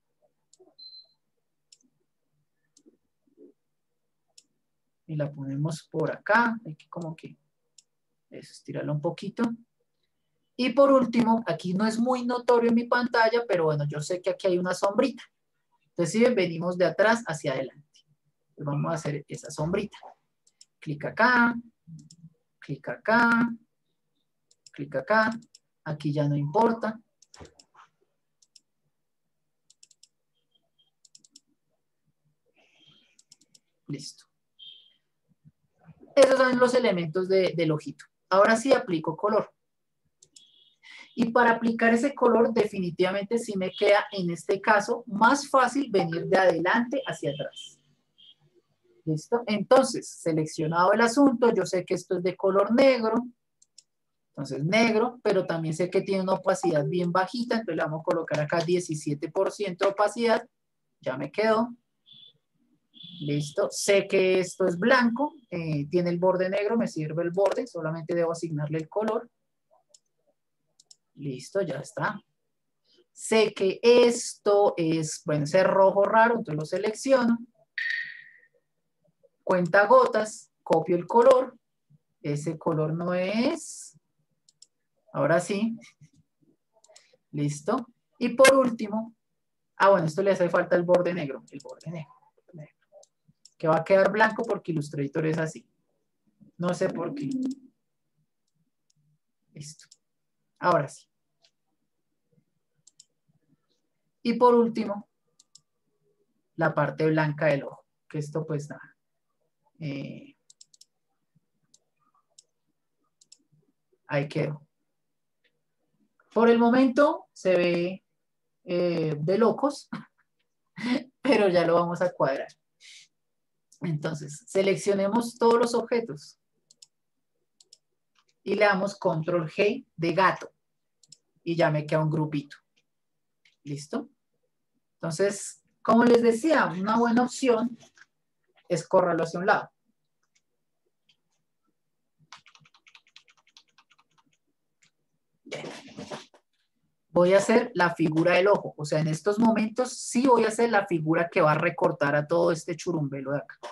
Y la ponemos por acá. Hay que como que eso, estirarla un poquito. Y por último, aquí no es muy notorio en mi pantalla, pero bueno, yo sé que aquí hay una sombrita. Entonces, si ven, venimos de atrás hacia adelante. Entonces, vamos a hacer esa sombrita. Clic acá, clic acá, clic acá. Aquí ya no importa. Listo. Esos son los elementos del ojito. Ahora sí aplico color. Y para aplicar ese color, definitivamente sí me queda, en este caso, más fácil venir de adelante hacia atrás. ¿Listo? Entonces, seleccionado el asunto, yo sé que esto es de color negro. Entonces, negro, pero también sé que tiene una opacidad bien bajita. Entonces, le vamos a colocar acá 17% de opacidad. Ya me quedó. Listo. Sé que esto es blanco. Tiene el borde negro, me sirve el borde. Solamente debo asignarle el color. Listo, ya está. Sé que esto es, bueno, ese rojo raro, entonces lo selecciono. Cuenta gotas, copio el color. Ese color no es. Ahora sí. Listo. Y por último, bueno, esto le hace falta el borde negro. El borde negro. Que va a quedar blanco porque Illustrator es así. No sé por qué. Listo. Ahora sí. Y por último, la parte blanca del ojo. Que esto pues nada. Ahí quedó. Por el momento se ve de locos, pero ya lo vamos a cuadrar. Entonces, seleccionemos todos los objetos y le damos control G de gato y ya me queda un grupito. ¿Listo? Entonces, como les decía, una buena opción es correrlo hacia un lado. Bien. Voy a hacer la figura del ojo. O sea, en estos momentos sí voy a hacer la figura que va a recortar a todo este churumbelo de acá.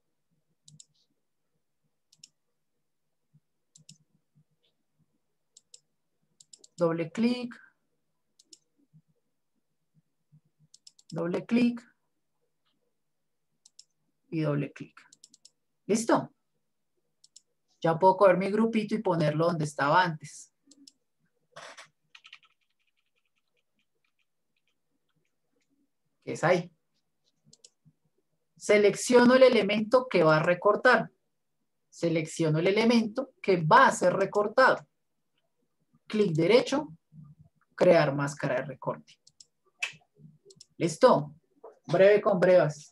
Doble clic. Doble clic. Y doble clic. ¿Listo? Ya puedo coger mi grupito y ponerlo donde estaba antes. Que es ahí. Selecciono el elemento que va a recortar. Selecciono el elemento que va a ser recortado. Clic derecho, crear máscara de recorte. ¿Listo? Breve con brevas.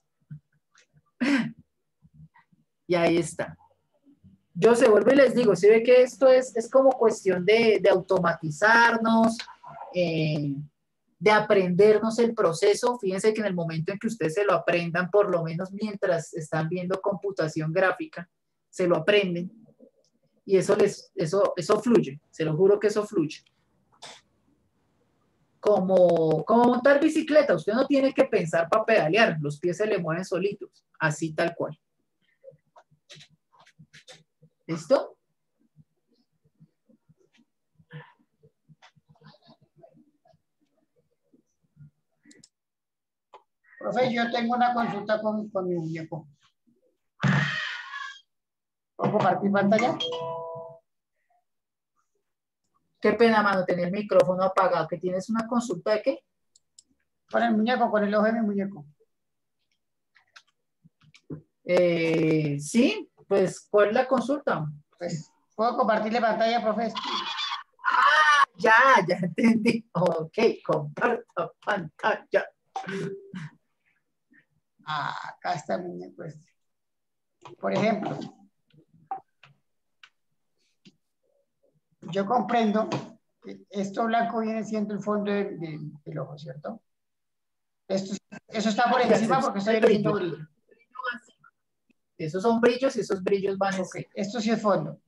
Y ahí está. Yo se vuelvo y les digo, si ve que esto es como cuestión de automatizarnos, de aprendernos el proceso. Fíjense que en el momento en que ustedes se lo aprendan, por lo menos mientras están viendo computación gráfica, se lo aprenden. Y eso fluye, se lo juro que eso fluye. Como montar bicicleta, usted no tiene que pensar para pedalear, los pies se le mueven solitos, así tal cual. ¿Listo? Profe, yo tengo una consulta con mi muñeco. ¿Puedo compartir pantalla? Qué pena, mano, tener el micrófono apagado. ¿Que tienes una consulta de qué? Con el muñeco, con el ojo de mi muñeco. Sí, pues, ¿cuál es la consulta? Pues, ¿puedo compartirle pantalla, profe? Ya entendí. Ok, comparto pantalla. Acá está el muñeco este. Por ejemplo, yo comprendo que esto blanco viene siendo el fondo del ojo, ¿cierto? Eso está por encima porque estoy eligiendo brillo. Esos son brillos y esos brillos van a Ok, esto sí es fondo.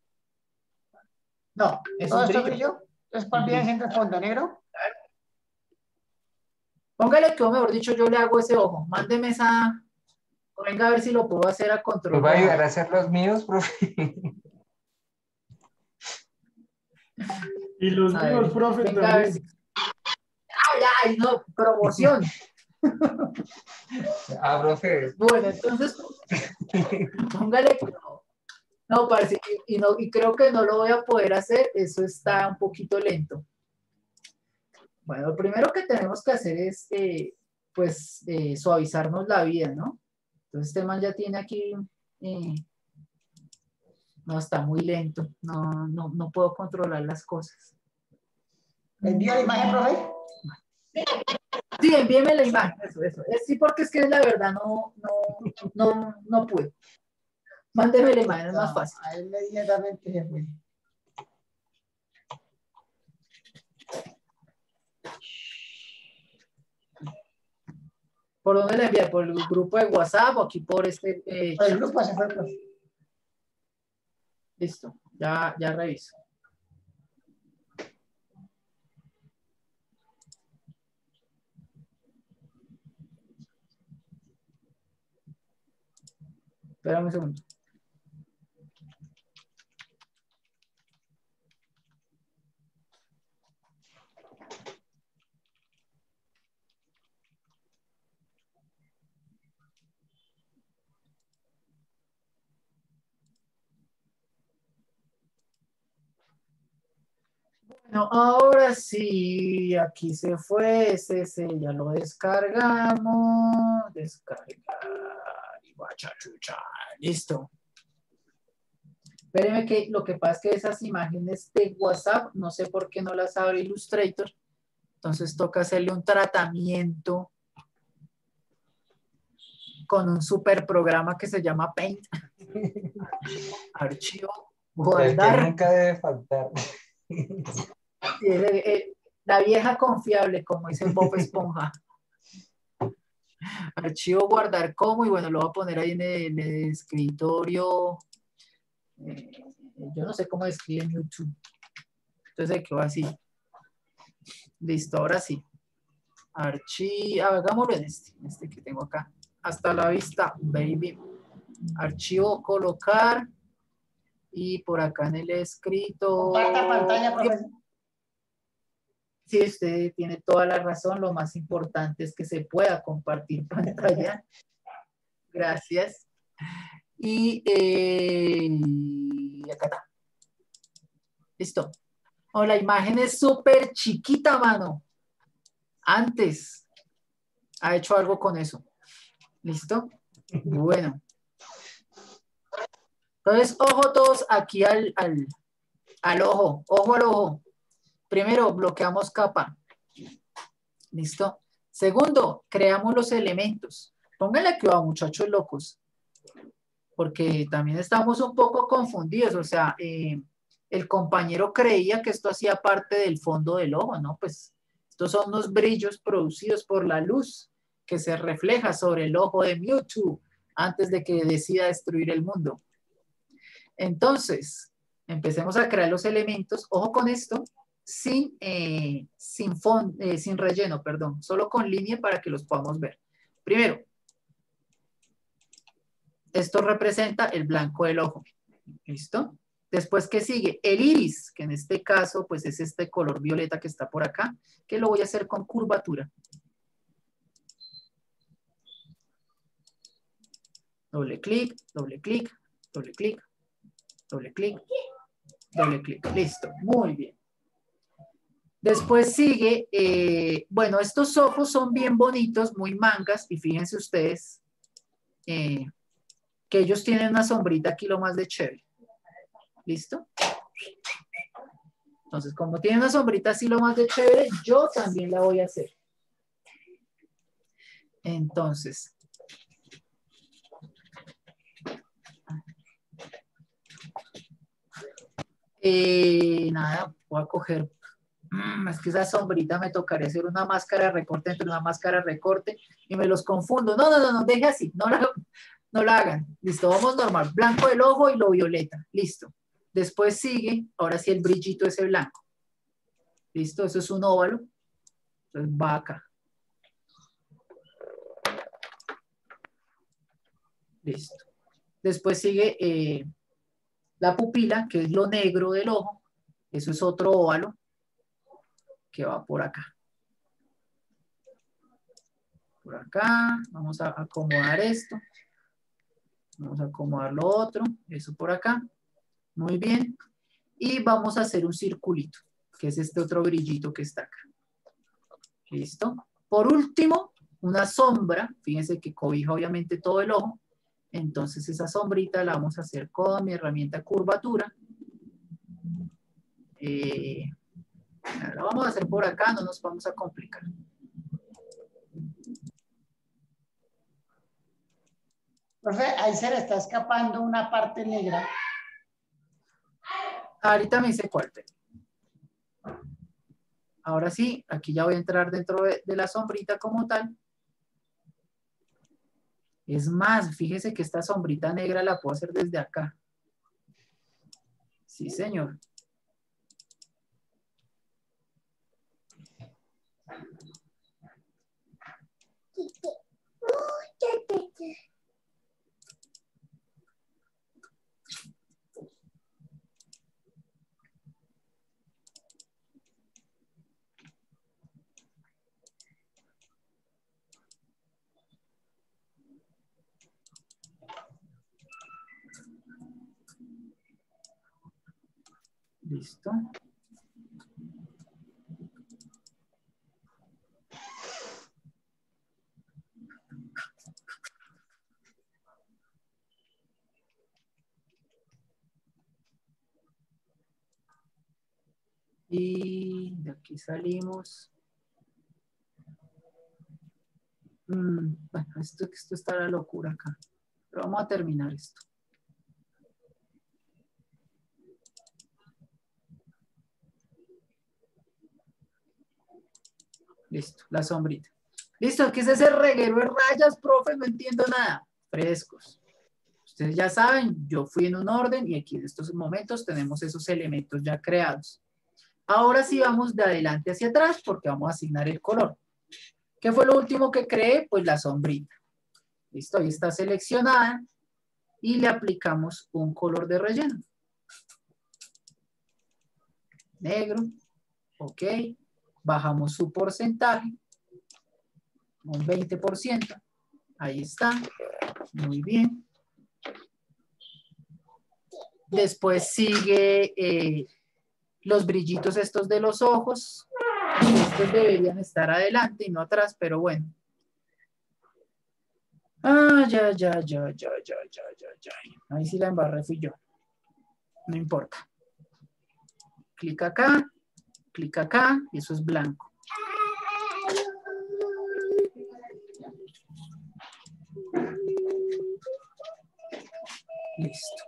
No, ¿Todo esos esto brillos. brillo? Entonces, ¿cuál viene siendo el fondo negro? Póngale que, o mejor dicho, yo le hago ese ojo. Mándeme esa. Venga a ver si lo puedo hacer a ¿Me control va a ayudar remoto. a hacer los míos, profe? Y los A míos, ver, profe, venga a ver si. también. ¡Ay, ay, no! Promoción. Ah, profe. Bueno, entonces, póngale que no. No, parece, y creo que no lo voy a poder hacer. Eso está un poquito lento. Bueno, lo primero que tenemos que hacer es, pues, suavizarnos la vida, ¿no? Entonces, este man ya tiene aquí. No, está muy lento. No puedo controlar las cosas. ¿Envía la imagen, profe? Sí, envíeme la imagen, eso. Sí, porque es que la verdad no pude. Mándeme la imagen, es más fácil. Ahí inmediatamente se fue. ¿Por dónde la envía? ¿Por el grupo de WhatsApp o aquí por este Por el chat? grupo se fue, profe. Listo, ya reviso. Espérame un segundo. Bueno, ahora sí, aquí se fue, ese ya lo descargamos, descargar, y guachachucha, listo. Espérenme que lo que pasa es que esas imágenes de WhatsApp, no sé por qué no las abre Illustrator, entonces toca hacerle un tratamiento con un super programa que se llama Paint. Archivo, El que guardar. nunca debe faltar. La vieja confiable, como dice Bob Esponja. Archivo, guardar como, y bueno, lo voy a poner ahí en el escritorio. Yo no sé cómo escribe en YouTube. Entonces quedó así. Listo, ahora sí. Archivo, hagámoslo en este que tengo acá. Hasta la vista, baby. Archivo, colocar. Y por acá en el escrito. Comparta pantalla, profe. Sí, usted tiene toda la razón. Lo más importante es que se pueda compartir pantalla. Gracias. Y acá está. Listo. Oh, la imagen es súper chiquita, mano. Antes ha hecho algo con eso. ¿Listo? Bueno. Entonces, ojo todos aquí al ojo. Ojo al ojo. Primero, bloqueamos capa. ¿Listo? Segundo, creamos los elementos. Pónganle que va, muchachos locos. Porque también estamos un poco confundidos. O sea, el compañero creía que esto hacía parte del fondo del ojo, ¿no? Pues estos son los brillos producidos por la luz que se refleja sobre el ojo de Mewtwo antes de que decida destruir el mundo. Entonces, empecemos a crear los elementos. Ojo con esto, sin relleno, perdón, solo con línea para que los podamos ver. Primero, esto representa el blanco del ojo. ¿Listo? Después, ¿qué sigue? El iris, que en este caso, pues es este color violeta que está por acá, que lo voy a hacer con curvatura. Doble clic, doble clic, doble clic, doble clic, doble clic. Listo, muy bien. Después sigue, bueno, estos ojos son bien bonitos, muy mangas, y fíjense ustedes que ellos tienen una sombrita aquí lo más de chévere. ¿Listo? Entonces, como tiene una sombrita así lo más de chévere, yo también la voy a hacer. Entonces, nada, voy a coger, es que esa sombrita me tocaría hacer una máscara de recorte entre una máscara de recorte y me los confundo. No, deje así, no No la hagan. Listo, vamos normal. Blanco del ojo y lo violeta. Listo. Después sigue, ahora sí el brillito ese blanco. Listo, eso es un óvalo. Entonces va acá. Listo. Después sigue la pupila, que es lo negro del ojo. Eso es otro óvalo que va por acá. Por acá. Vamos a acomodar esto. Vamos a acomodar lo otro. Eso por acá. Muy bien. Y vamos a hacer un circulito, que es este otro brillito que está acá. Listo. Por último, una sombra. Fíjense que cobija obviamente todo el ojo. Entonces esa sombrita la vamos a hacer con mi herramienta curvatura. La vamos a hacer por acá, no nos vamos a complicar. Profe, ahí se le está escapando una parte negra. Ahorita me dice cuál. Ahora sí, aquí ya voy a entrar dentro de la sombrita como tal. Es más, fíjese que esta sombrita negra la puedo hacer desde acá. Sí, señor. Listo. Y de aquí salimos. Bueno, esto está la locura acá. Pero vamos a terminar esto. Listo, la sombrita. Listo, ¿qué es ese reguero de rayas, profe? No entiendo nada. Frescos. Ustedes ya saben, yo fui en un orden y aquí en estos momentos tenemos esos elementos ya creados. Ahora sí vamos de adelante hacia atrás porque vamos a asignar el color. ¿Qué fue lo último que creé? Pues la sombrita. Listo, ahí está seleccionada y le aplicamos un color de relleno. Negro. Ok. Bajamos su porcentaje. Un 20%. Ahí está. Muy bien. Después sigue los brillitos estos de los ojos. Estos deberían estar adelante y no atrás, pero bueno. Ya. Ahí sí la embarré fui yo. No importa. Clic acá y eso es blanco. Listo.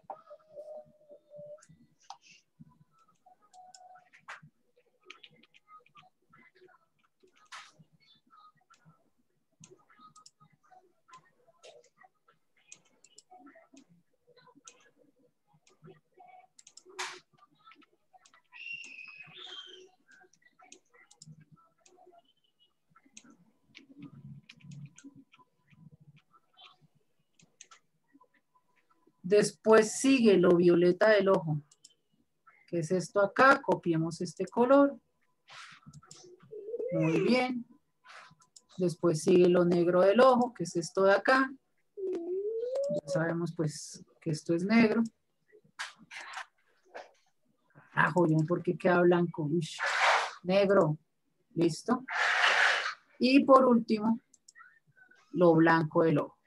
Después sigue lo violeta del ojo. ¿Qué es esto acá? Copiemos este color. Muy bien. Después sigue lo negro del ojo, que es esto de acá. Ya sabemos pues que esto es negro. Carajo, ¿yo por qué queda blanco? Uy, negro. Listo. Y por último, lo blanco del ojo.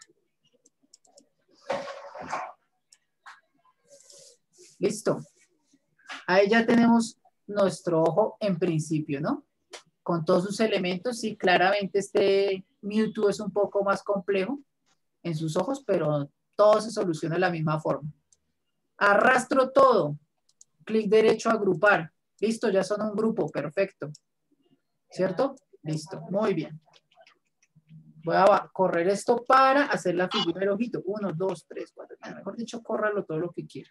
Listo. Ahí ya tenemos nuestro ojo en principio, ¿no? Con todos sus elementos. Sí, claramente este Mewtwo es un poco más complejo en sus ojos, pero todo se soluciona de la misma forma. Arrastro todo. Clic derecho a agrupar. Listo, ya son un grupo. Perfecto. ¿Cierto? Listo. Muy bien. Voy a correr esto para hacer la figura del ojito. 1, 2, 3, 4. Mejor dicho, córralo todo lo que quiera.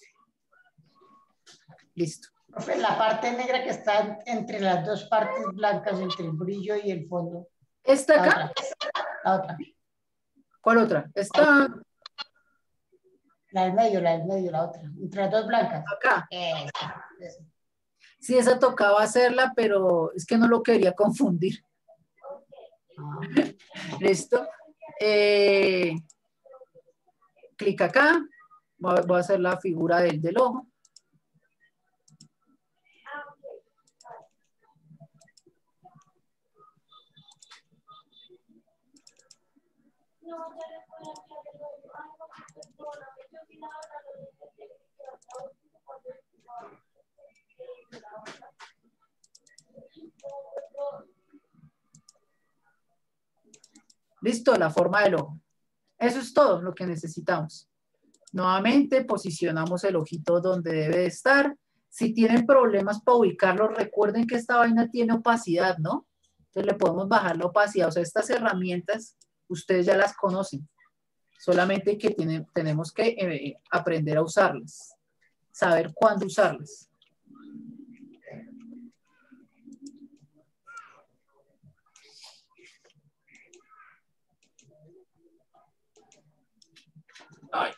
Listo. Profe, la parte negra que está entre las dos partes blancas, entre el brillo y el fondo. ¿Esta La acá? otra. La otra. ¿Cuál otra? Esta La del medio, la otra. Entre las dos blancas. acá. Esa. Sí, esa tocaba hacerla, pero es que no lo quería confundir. Listo. Clic acá. Voy a hacer la figura del ojo. Listo, la forma del ojo. Eso es todo lo que necesitamos. Nuevamente posicionamos el ojito donde debe de estar. Si tienen problemas para ubicarlo, recuerden que esta vaina tiene opacidad, ¿no? Entonces le podemos bajar la opacidad. O sea, estas herramientas ustedes ya las conocen. Solamente que tenemos que aprender a usarlas. Saber cuándo usarlas. Ay.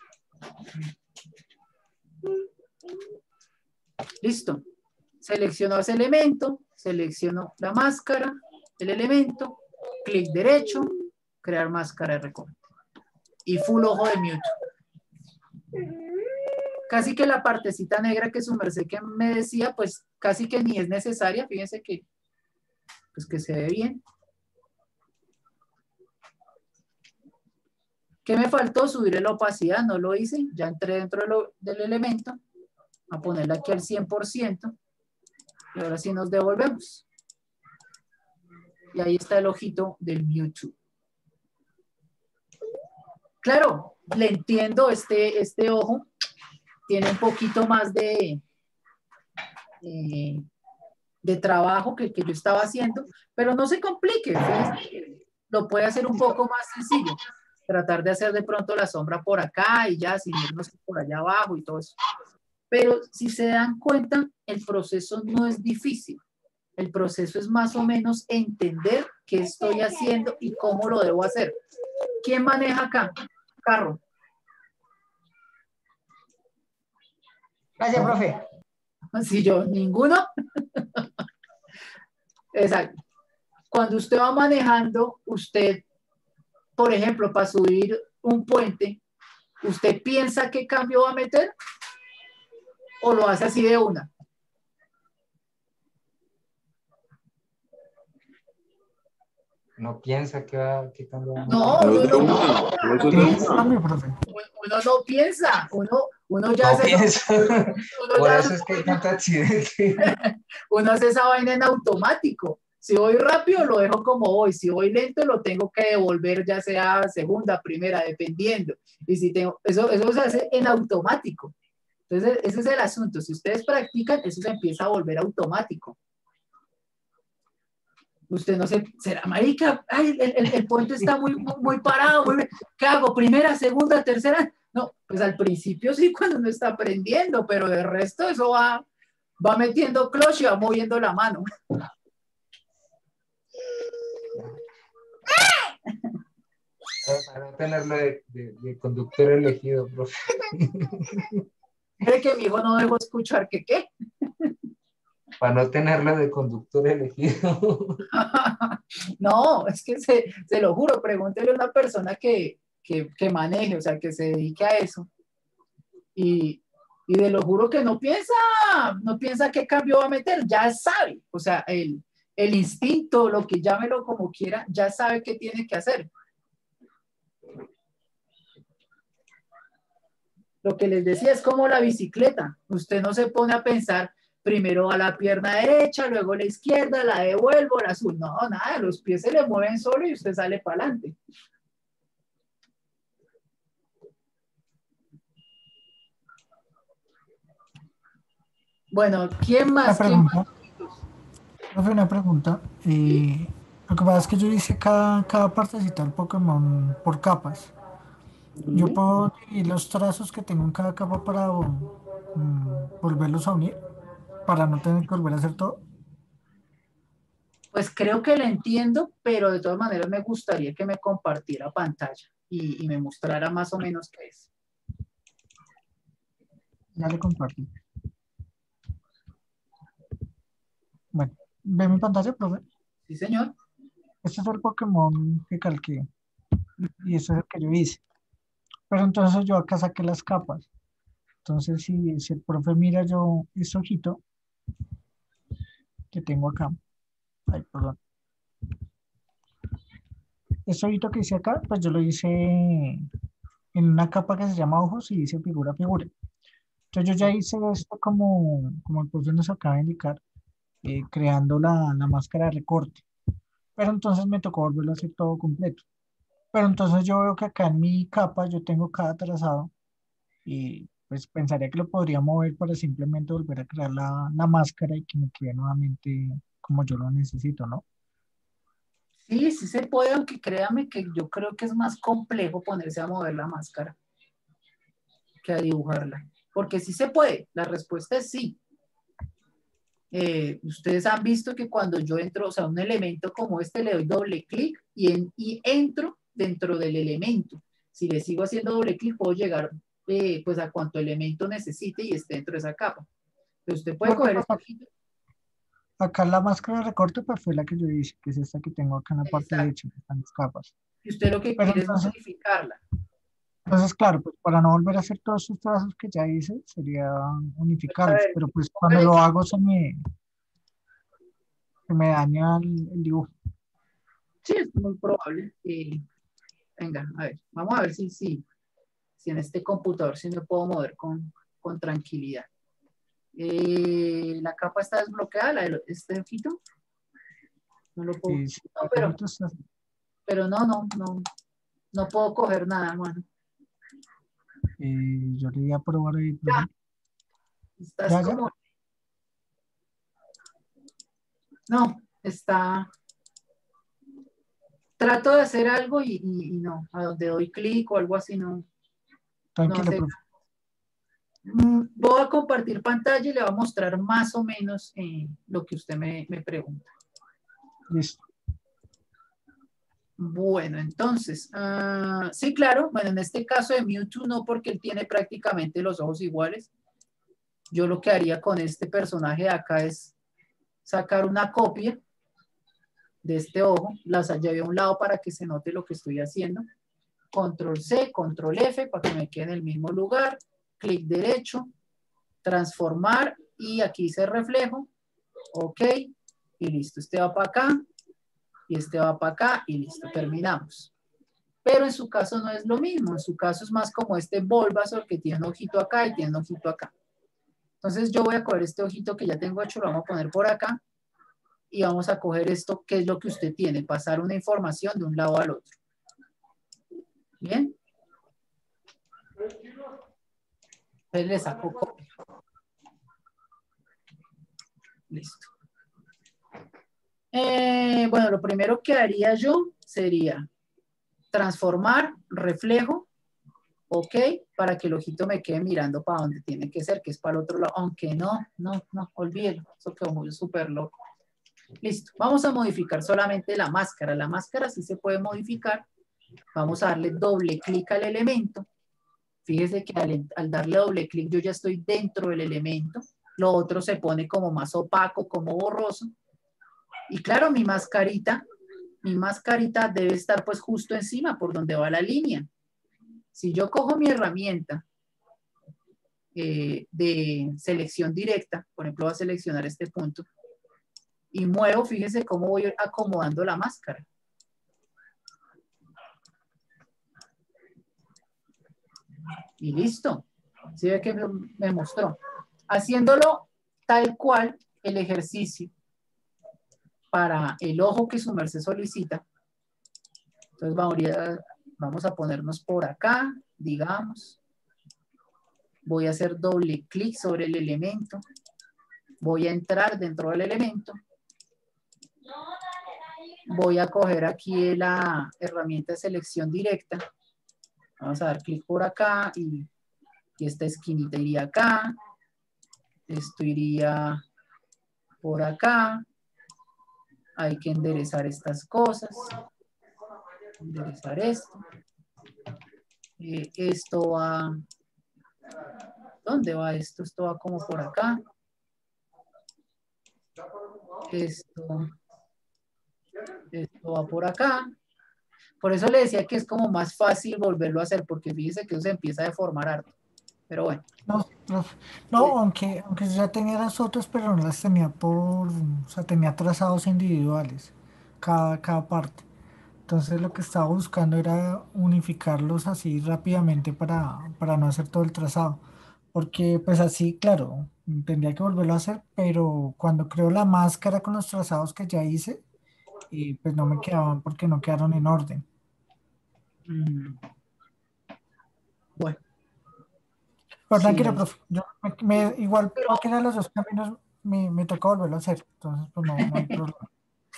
Listo. Selecciono ese elemento, selecciono la máscara, el elemento, clic derecho, crear máscara de recorte. Y full ojo de Mewtwo. Casi que la partecita negra que su merced que me decía, pues casi que ni es necesaria. Fíjense que, pues que se ve bien. ¿Qué me faltó? Subir la opacidad, no lo hice. Ya entré dentro del elemento. A ponerla aquí al 100%. Y ahora sí nos devolvemos. Y ahí está el ojito del Mewtwo. Claro, le entiendo, este ojo tiene un poquito más de trabajo que yo estaba haciendo, pero no se complique. Fíjense, lo puede hacer un poco más sencillo. Tratar de hacer de pronto la sombra por acá y ya, sin irnos por allá abajo y todo eso. Pero si se dan cuenta, el proceso no es difícil. El proceso es más o menos entender qué estoy haciendo y cómo lo debo hacer. ¿Quién maneja acá? Carro. Gracias, profe. Si yo, ninguno. Exacto. Cuando usted va manejando, usted, por ejemplo, para subir un puente, ¿usted piensa qué cambio va a meter? ¿O lo hace así de una? No piensa que cambio. No, No es de una, ¿Qué eso es de una. cambio, profe? uno no piensa, uno ya No hace, piensa. uno Por ya- eso es que hay tanto accidente. uno hace esa vaina en automático. Si voy rápido, lo dejo como voy. Si voy lento, lo tengo que devolver, ya sea segunda, primera, dependiendo. Y si tengo, eso se hace en automático. Entonces, ese es el asunto. Si ustedes practican, eso se empieza a volver automático. Usted no se, será marica, ay, el puente está muy parado, muy bien. ¿Qué hago? ¿Primera, segunda, tercera? No, pues al principio sí, cuando uno está aprendiendo, pero de resto eso va metiendo clutch y va moviendo la mano. Para no tenerlo de conductor elegido, profe. Cree que mi hijo no dejó escuchar que qué. Para no tenerlo de conductor elegido. No, es que se lo juro, pregúntele a una persona que maneje, o sea, que se dedique a eso. Y de lo juro que no piensa qué cambio va a meter, ya sabe, o sea, el instinto, lo que llámelo como quiera, ya sabe qué tiene que hacer. Lo que les decía es como la bicicleta, usted no se pone a pensar primero a la pierna derecha, luego a la izquierda, la devuelvo, la azul, no, nada, los pies se le mueven solo y usted sale para adelante. Bueno, ¿quién más? Una pregunta. Profe, una pregunta. Lo que pasa es que yo hice cada partecita del Pokémon por capas. Yo puedo dividir los trazos que tengo en cada capa para volverlos a unir, para no tener que volver a hacer todo. Pues creo que lo entiendo, pero de todas maneras me gustaría que me compartiera pantalla y me mostrara más o menos qué es. Ya le comparto. Bueno, ¿ve mi pantalla, profe? Sí, señor. Este es el Pokémon que calqué y este es el que yo hice. Pero entonces yo acá saqué las capas. Entonces, si el profe mira yo este ojito que tengo acá, ay, perdón. Este ojito que hice acá, pues yo lo hice en una capa que se llama ojos y dice figura a figura. Entonces yo ya hice esto como el profe nos acaba de indicar, creando la máscara de recorte. Pero entonces me tocó volverlo a hacer todo completo. Pero entonces yo veo que acá en mi capa yo tengo cada trazado y pues pensaría que lo podría mover para simplemente volver a crear la máscara y que me quede nuevamente como yo lo necesito, ¿no? Sí, sí se puede, aunque créame que yo creo que es más complejo ponerse a mover la máscara que a dibujarla. Porque sí se puede, la respuesta es sí. Ustedes han visto que cuando yo entro, o sea, un elemento como este, le doy doble clic y entro dentro del elemento. Si le sigo haciendo doble clic, puedo llegar pues a cuanto elemento necesite y esté dentro de esa capa. Pero usted puede Lo que coger este pasa, ojito. acá la máscara de recorte pues fue la que yo hice, que es esta que tengo acá en la parte Exacto. derecha, que están las capas. Y usted lo que Pero quiere es modificarla. entonces, claro, pues para no volver a hacer todos esos trazos que ya hice, sería A unificarlos, ver, pero pues cuando póngale lo que hago se me daña el dibujo. sí, es muy probable. Venga, a ver, vamos a ver si en este computador sí me puedo mover con tranquilidad. La capa está desbloqueada, este ojito. No lo puedo. Sí, No, el ojito está- pero no puedo coger nada, hermano. yo le voy a probar ahí, profe. Estás Ya, ya. como. No, está. Trato de hacer algo y no. A donde doy clic o algo así, no Tranquilo, hace. profe. Voy a compartir pantalla y le voy a mostrar más o menos lo que usted me pregunta. Listo. Bueno, entonces, sí, claro, bueno, en este caso de Mewtwo no, porque él tiene prácticamente los ojos iguales. Yo lo que haría con este personaje de acá es sacar una copia de este ojo, las llevé a un lado para que se note lo que estoy haciendo. Control C, Control F, para que me quede en el mismo lugar. Clic derecho, transformar, y aquí dice reflejo. Ok, y listo. Este va para acá, y este va para acá, y listo, terminamos. Pero en su caso no es lo mismo, en su caso es más como este Bulbasaur que tiene un ojito acá y tiene un ojito acá. Entonces yo voy a coger este ojito que ya tengo hecho, lo vamos a poner por acá y vamos a coger esto, que es lo que usted tiene, pasar una información de un lado al otro. ¿Bien? Entonces le saco copia. Listo. Bueno, lo primero que haría yo sería transformar reflejo, ok, para que el ojito me quede mirando para donde tiene que ser, que es para el otro lado, aunque no, olvídelo, eso quedó muy súper loco. Listo, vamos a modificar solamente la máscara sí se puede modificar, vamos a darle doble clic al elemento, fíjese que al darle doble clic yo ya estoy dentro del elemento, lo otro se pone como más opaco, como borroso, y claro, mi mascarita debe estar pues justo encima por donde va la línea. Si yo cojo mi herramienta de selección directa, por ejemplo, voy a seleccionar este punto y muevo, fíjese cómo voy acomodando la máscara. Y listo. ¿Sí ve que me mostró? Haciéndolo tal cual el ejercicio para el ojo que su merced solicita. Entonces vamos a ponernos por acá, digamos. Voy a hacer doble clic sobre el elemento. Voy a entrar dentro del elemento. voy a coger aquí la herramienta de selección directa. Vamos a dar clic por acá y esta esquinita iría acá. Esto iría por acá. Hay que enderezar estas cosas. Enderezar esto. Esto va... ¿Dónde va esto? Esto va como por acá. Esto va por acá. Por eso le decía que es como más fácil volverlo a hacer, porque fíjese que eso se empieza a deformar harto. Pero bueno. No, profe. No, aunque yo ya tenía las fotos, pero no las tenía o sea, tenía trazados individuales, cada parte. Entonces lo que estaba buscando era unificarlos así rápidamente para no hacer todo el trazado. Porque pues así, claro, tendría que volverlo a hacer, pero cuando creo la máscara con los trazados que ya hice, pues no me quedaban porque no quedaron en orden. Bueno. Pero Sí, tranquilo, ahí profe, yo igual cualquiera de los dos caminos me toca volverlo a hacer, entonces pues no hay problema.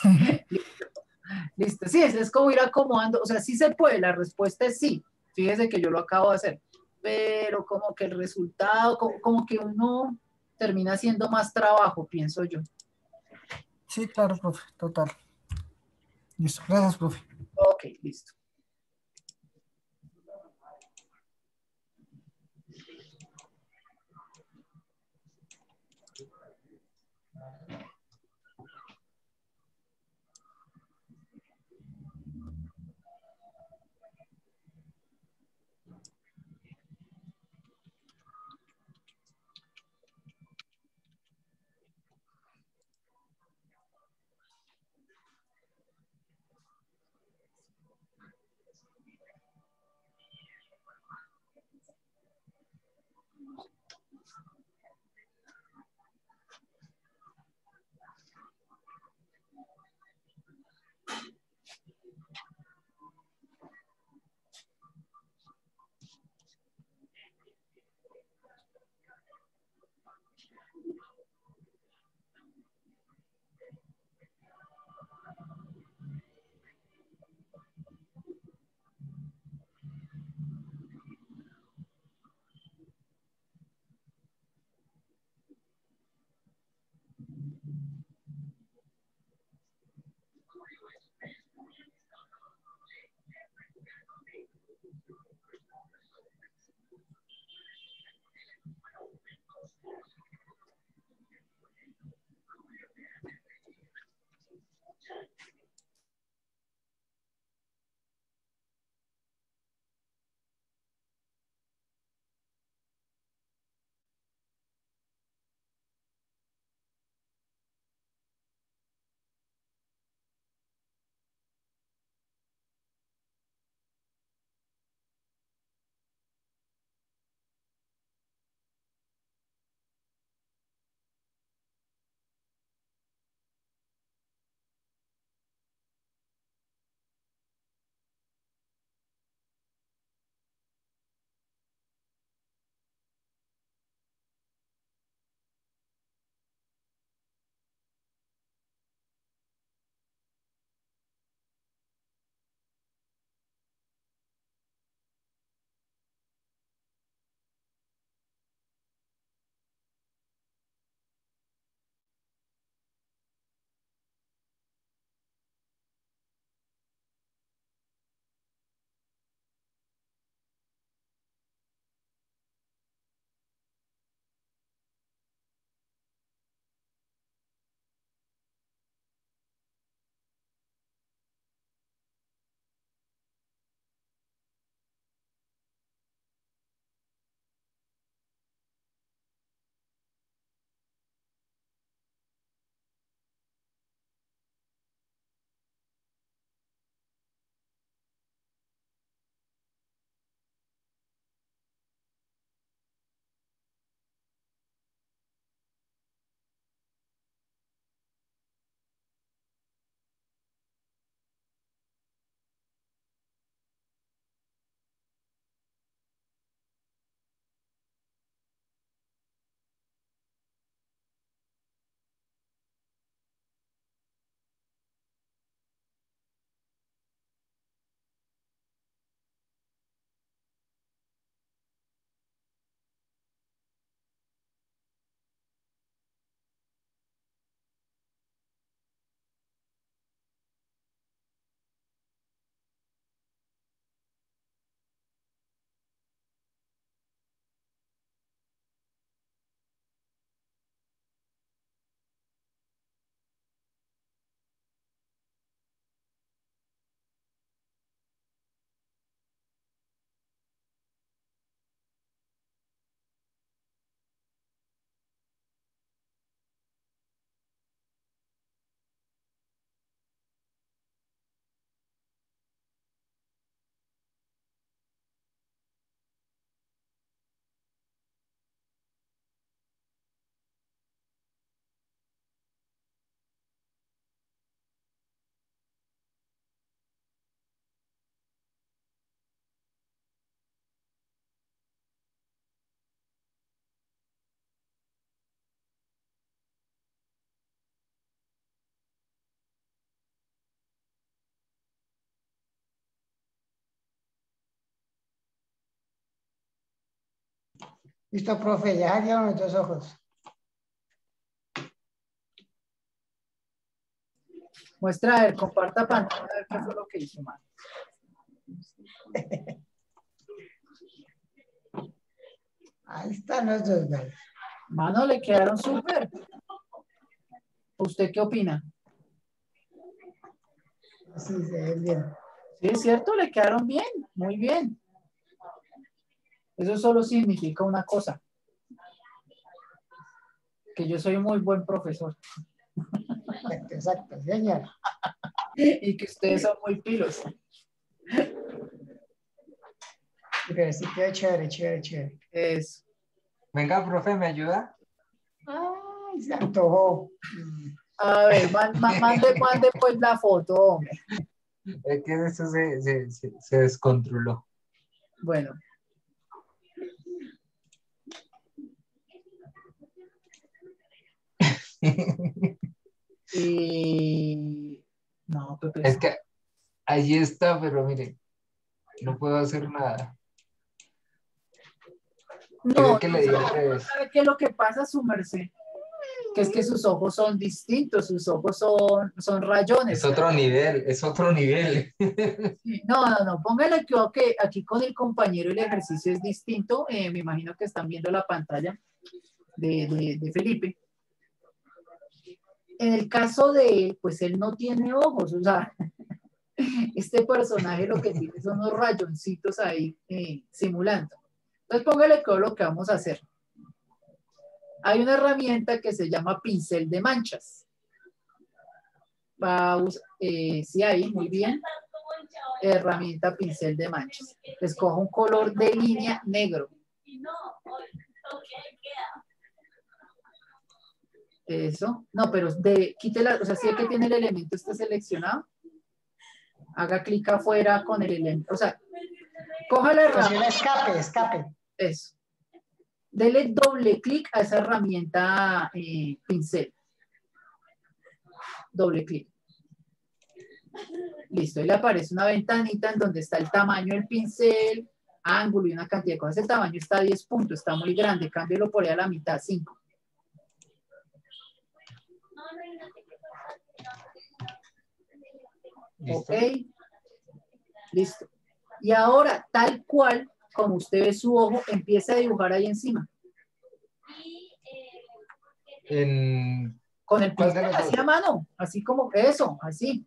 Listo, sí, es como ir acomodando, o sea, sí se puede, la respuesta es sí, fíjese que yo lo acabo de hacer, pero como que el resultado, como que uno termina haciendo más trabajo, pienso yo. Sí, claro, profe, total. Listo, gracias, profe. Ok, listo. Listo, profe, ya salieron los dos ojos. Muestra, a ver, comparta pantalla, a ver qué fue lo que hizo mal. Ahí están los dos, ¿vale? Mano, le quedaron súper. ¿Usted qué opina? Sí, se ve bien. Sí, es cierto, le quedaron bien, muy bien. Eso solo significa una cosa, que yo soy un muy buen profesor Exacto, exacto, señor. y que ustedes son muy pilos. Pero sí quedó chévere, chévere, chévere. Es, Venga, profe, ¿me ayuda? Ay, se antojó. a ver, mande pues la foto, hombre. Es que eso se descontroló. Bueno. No, Pepe. Es que allí está, pero mire, no puedo hacer nada. No, ¿Quiere que le diga al ¿sabe revés? qué es lo que pasa, su merced? Que es que sus ojos son distintos, sus ojos son rayones. Es otro nivel, es otro nivel. Sí, no, póngale que aquí con el compañero el ejercicio es distinto. Me imagino que están viendo la pantalla de Felipe. En el caso de él, pues él no tiene ojos, o sea, este personaje lo que tiene son unos rayoncitos ahí simulando. Entonces póngale que lo que vamos a hacer. Hay una herramienta que se llama pincel de manchas. Sí, ahí, muy bien. Herramienta pincel de manchas. Escoja un color de línea negro. Eso. No, pero quítela, o sea, si es que tiene el elemento este seleccionado, haga clic afuera con el elemento, o sea, coja la herramienta. Escape. Eso. Dele doble clic a esa herramienta pincel. Doble clic. Listo, y le aparece una ventanita en donde está el tamaño del pincel, ángulo y una cantidad de cosas. El tamaño está a 10 puntos, está muy grande, cámbielo por ahí a la mitad, 5. ¿Listo? Ok, listo. Y ahora, tal cual, como usted ve su ojo, empieza a dibujar ahí encima. Con el pincel, así a mano, así como eso, así.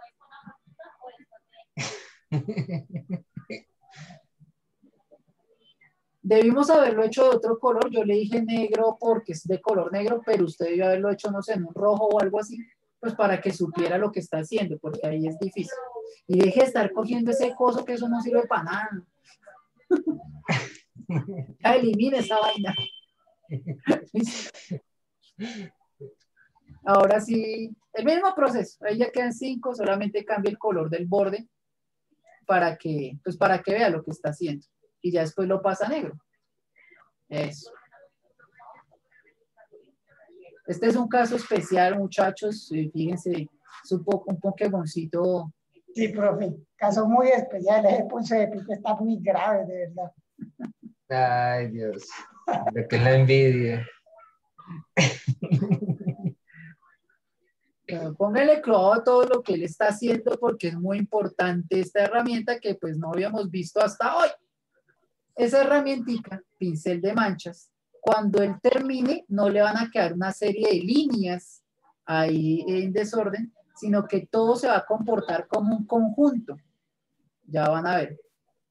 Debimos haberlo hecho de otro color. Yo le dije negro porque es de color negro, pero usted debió haberlo hecho, no sé, en un rojo o algo así, pues para que supiera lo que está haciendo, porque ahí es difícil. Y deje de estar cogiendo ese coso, que eso no sirve para nada. Ya elimine esa vaina. Ahora sí, el mismo proceso. Ahí ya quedan 5, solamente cambia el color del borde para que vea lo que está haciendo. Y ya después lo pasa a negro. Eso. Este es un caso especial, muchachos. Fíjense, es un Pokémoncito. Sí, profe. Caso muy especial. Ese pulso de pico está muy grave, de verdad. Ay, Dios. De que la envidia. Póngale cuidado a todo lo que él está haciendo porque es muy importante esta herramienta que pues no habíamos visto hasta hoy. Esa herramientica, pincel de manchas, cuando él termine no le van a quedar una serie de líneas ahí en desorden, sino que todo se va a comportar como un conjunto. Ya van a ver.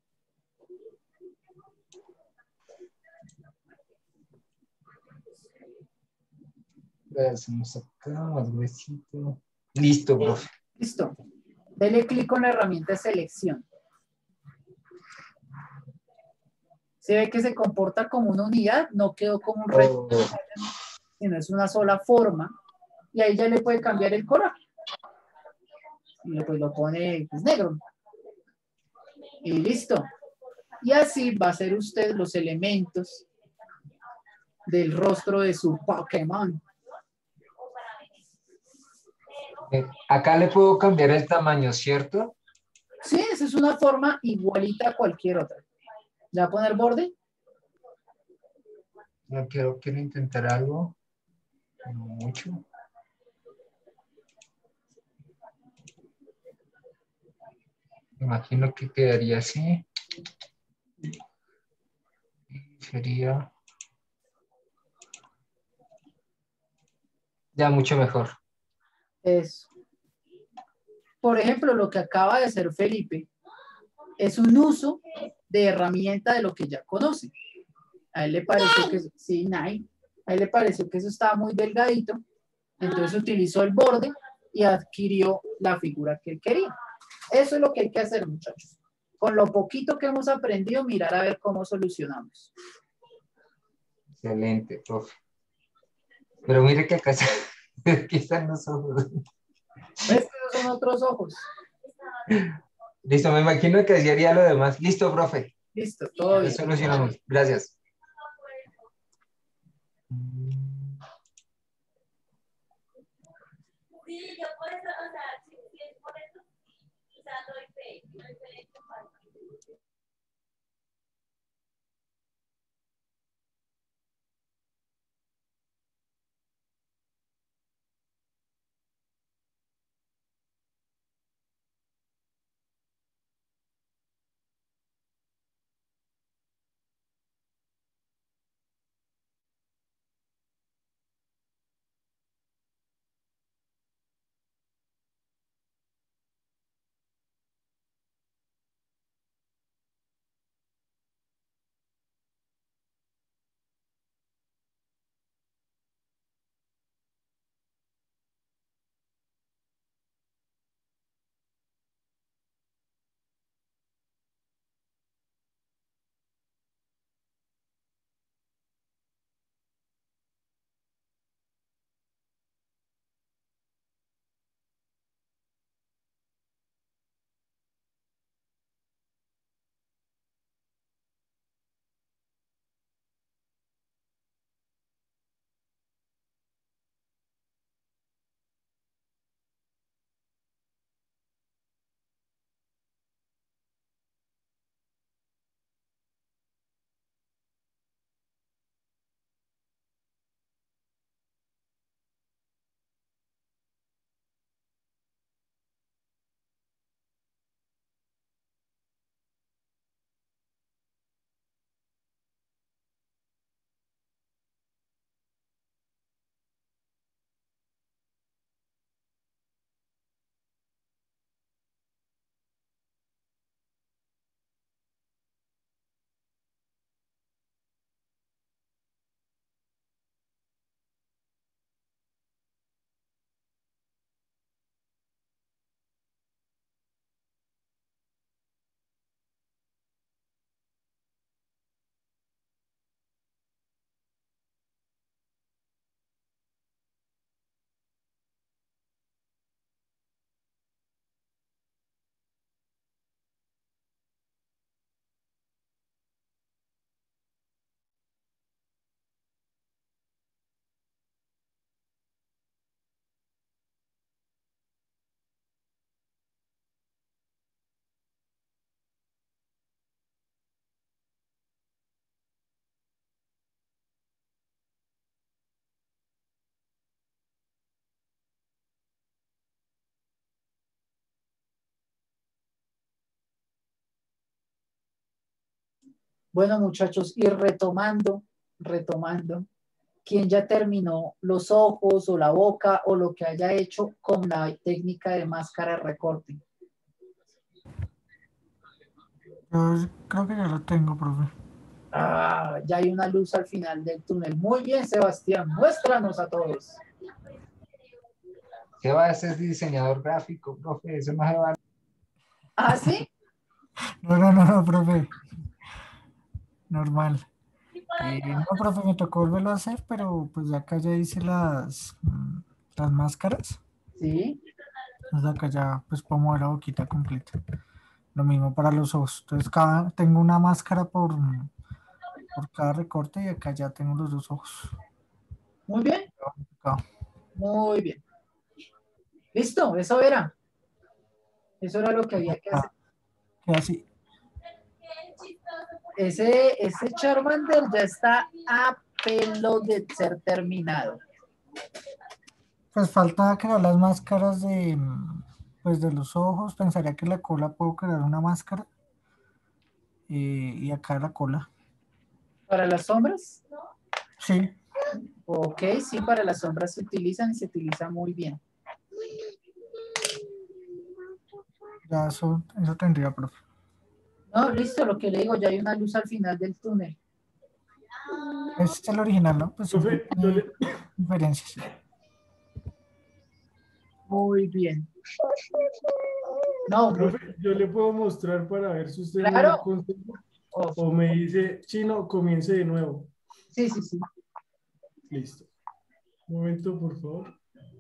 Hacemos acá más gruesito. Listo, profe. Listo. Dele clic con la herramienta de selección. Se ve que se comporta como una unidad, no quedó como un rectángulo, sino es una sola forma. Y ahí ya le puede cambiar el color. Y pues lo pone pues, negro. Y listo. Y así va a ser usted los elementos del rostro de su Pokémon. Acá le puedo cambiar el tamaño, ¿cierto? Sí, esa es una forma igualita a cualquier otra. ¿Ya va a poner borde? No quiero intentar algo. No mucho. Imagino que quedaría así. Y sería ya mucho mejor. Eso. Por ejemplo, lo que acaba de hacer Felipe es un uso de herramienta de lo que ya conoce. A él le pareció que, sí, Nine, a él le pareció que eso estaba muy delgadito, entonces utilizó el borde y adquirió la figura que él quería. Eso es lo que hay que hacer, muchachos. Con lo poquito que hemos aprendido, mirar a ver cómo solucionamos. Excelente, profe. Pero mire que acá aquí están los ojos. Estos son otros ojos. Listo, me imagino que así haría lo demás. Listo, profe. Listo, todo Ya bien. solucionamos. Gracias. Sí, yo por eso, o sea, si es por eso, quizás doy fe, no doy fe de que pasa. Bueno, muchachos, y retomando, ¿quién ya terminó los ojos o la boca o lo que haya hecho con la técnica de máscara de recorte? Yo creo que ya lo tengo, profe. Ah, ya hay una luz al final del túnel. Muy bien, Sebastián, muéstranos a todos. ¿Qué va a ser diseñador gráfico, profe? Eso no se va. ¿Ah, sí? No, profe. Normal. No, profe, me tocó volverlo a hacer, pero pues ya acá ya hice las máscaras. Sí. Entonces acá ya pues puedo mover la boquita completa. Lo mismo para los ojos. Entonces tengo una máscara por cada recorte y acá ya tengo los dos ojos. Muy bien. Acá. Muy bien. Listo, eso era. Eso era lo que había que hacer. Queda así. Ese Charmander ya está pelo de ser terminado. Pues falta crear las máscaras pues de los ojos. Pensaría que la cola puedo crear una máscara. Y acá la cola. ¿Para las sombras? Sí, Ok, sí, para las sombras se utilizan y se utilizan muy bien. ya eso tendría, profe. No, listo, lo que le digo, ya hay una luz al final del túnel. Este es el original, ¿no? Pues siempre Profe, yo tiene le, diferencias. Muy bien. No, muy profe, yo le puedo mostrar para ver si usted me claro. consejo Oh, o me dice, Chino, comience de nuevo. sí, sí, sí. Listo. Un momento, por favor.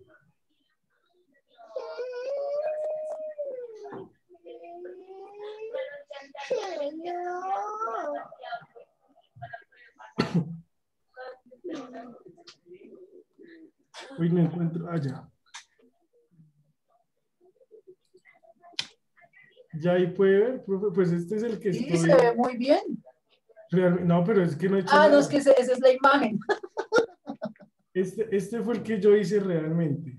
Hoy no encuentro allá. Ya ahí puede ver, profe, pues este es el que Sí, estoy se ve muy bien. realmente. No, pero es que no he hecho Ah, no, nada. es que esa es la imagen. Este fue el que yo hice realmente.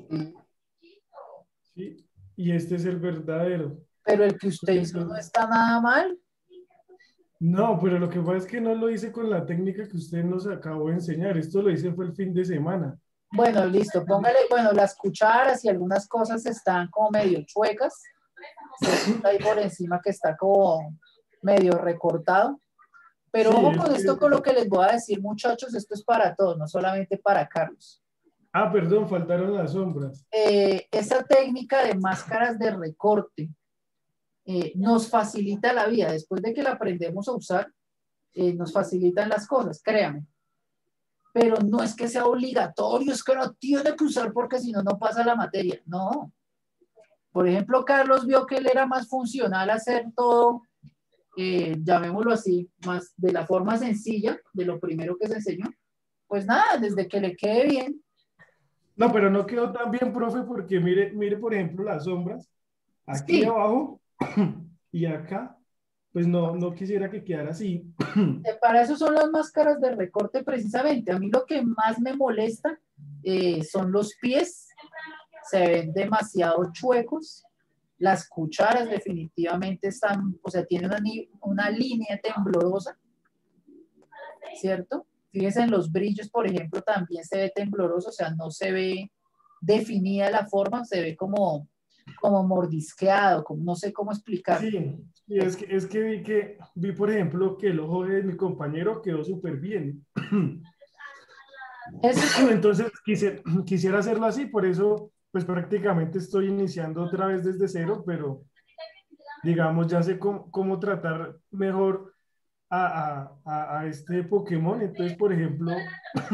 ¿Sí? Y este es el verdadero. Pero el que usted hizo no está nada mal. No, pero lo que pasa es que no lo hice con la técnica que usted nos acabó de enseñar. Esto lo hice fue el fin de semana. Bueno, listo, póngale, bueno, las cucharas y algunas cosas están como medio chuecas. Se nota ahí por encima que está como medio recortado. Pero Sí, ojo es con que... esto, con lo que les voy a decir, muchachos, esto es para todos, no solamente para Carlos. Ah, perdón, faltaron las sombras. Esa técnica de máscaras de recorte nos facilita la vida. Después de que la aprendemos a usar, nos facilitan las cosas, créanme. Pero no es que sea obligatorio, es que no tiene que usar porque si no, no pasa la materia. No. Por ejemplo, Carlos vio que él era más funcional hacer todo, llamémoslo así, más de la forma sencilla, de lo primero que se enseñó. Pues nada, desde que le quede bien. No, pero no quedó tan bien, profe, porque mire, mire, por ejemplo, las sombras. Aquí Sí, abajo y acá, pues no quisiera que quedara así. para eso son las máscaras de recorte precisamente. A mí lo que más me molesta son los pies, se ven demasiado chuecos. Las cucharas definitivamente están, o sea, tienen una línea temblorosa, ¿cierto? Fíjense en los brillos, por ejemplo, también se ve tembloroso, o sea, no se ve definida la forma, se ve como mordisqueado, como, no sé cómo explicar. Sí, sí, vi, por ejemplo, que el ojo de mi compañero quedó súper bien. Eso, Entonces quisiera hacerlo así, por eso pues prácticamente estoy iniciando otra vez desde cero, pero digamos ya sé cómo tratar mejor a este Pokémon. Entonces, por ejemplo,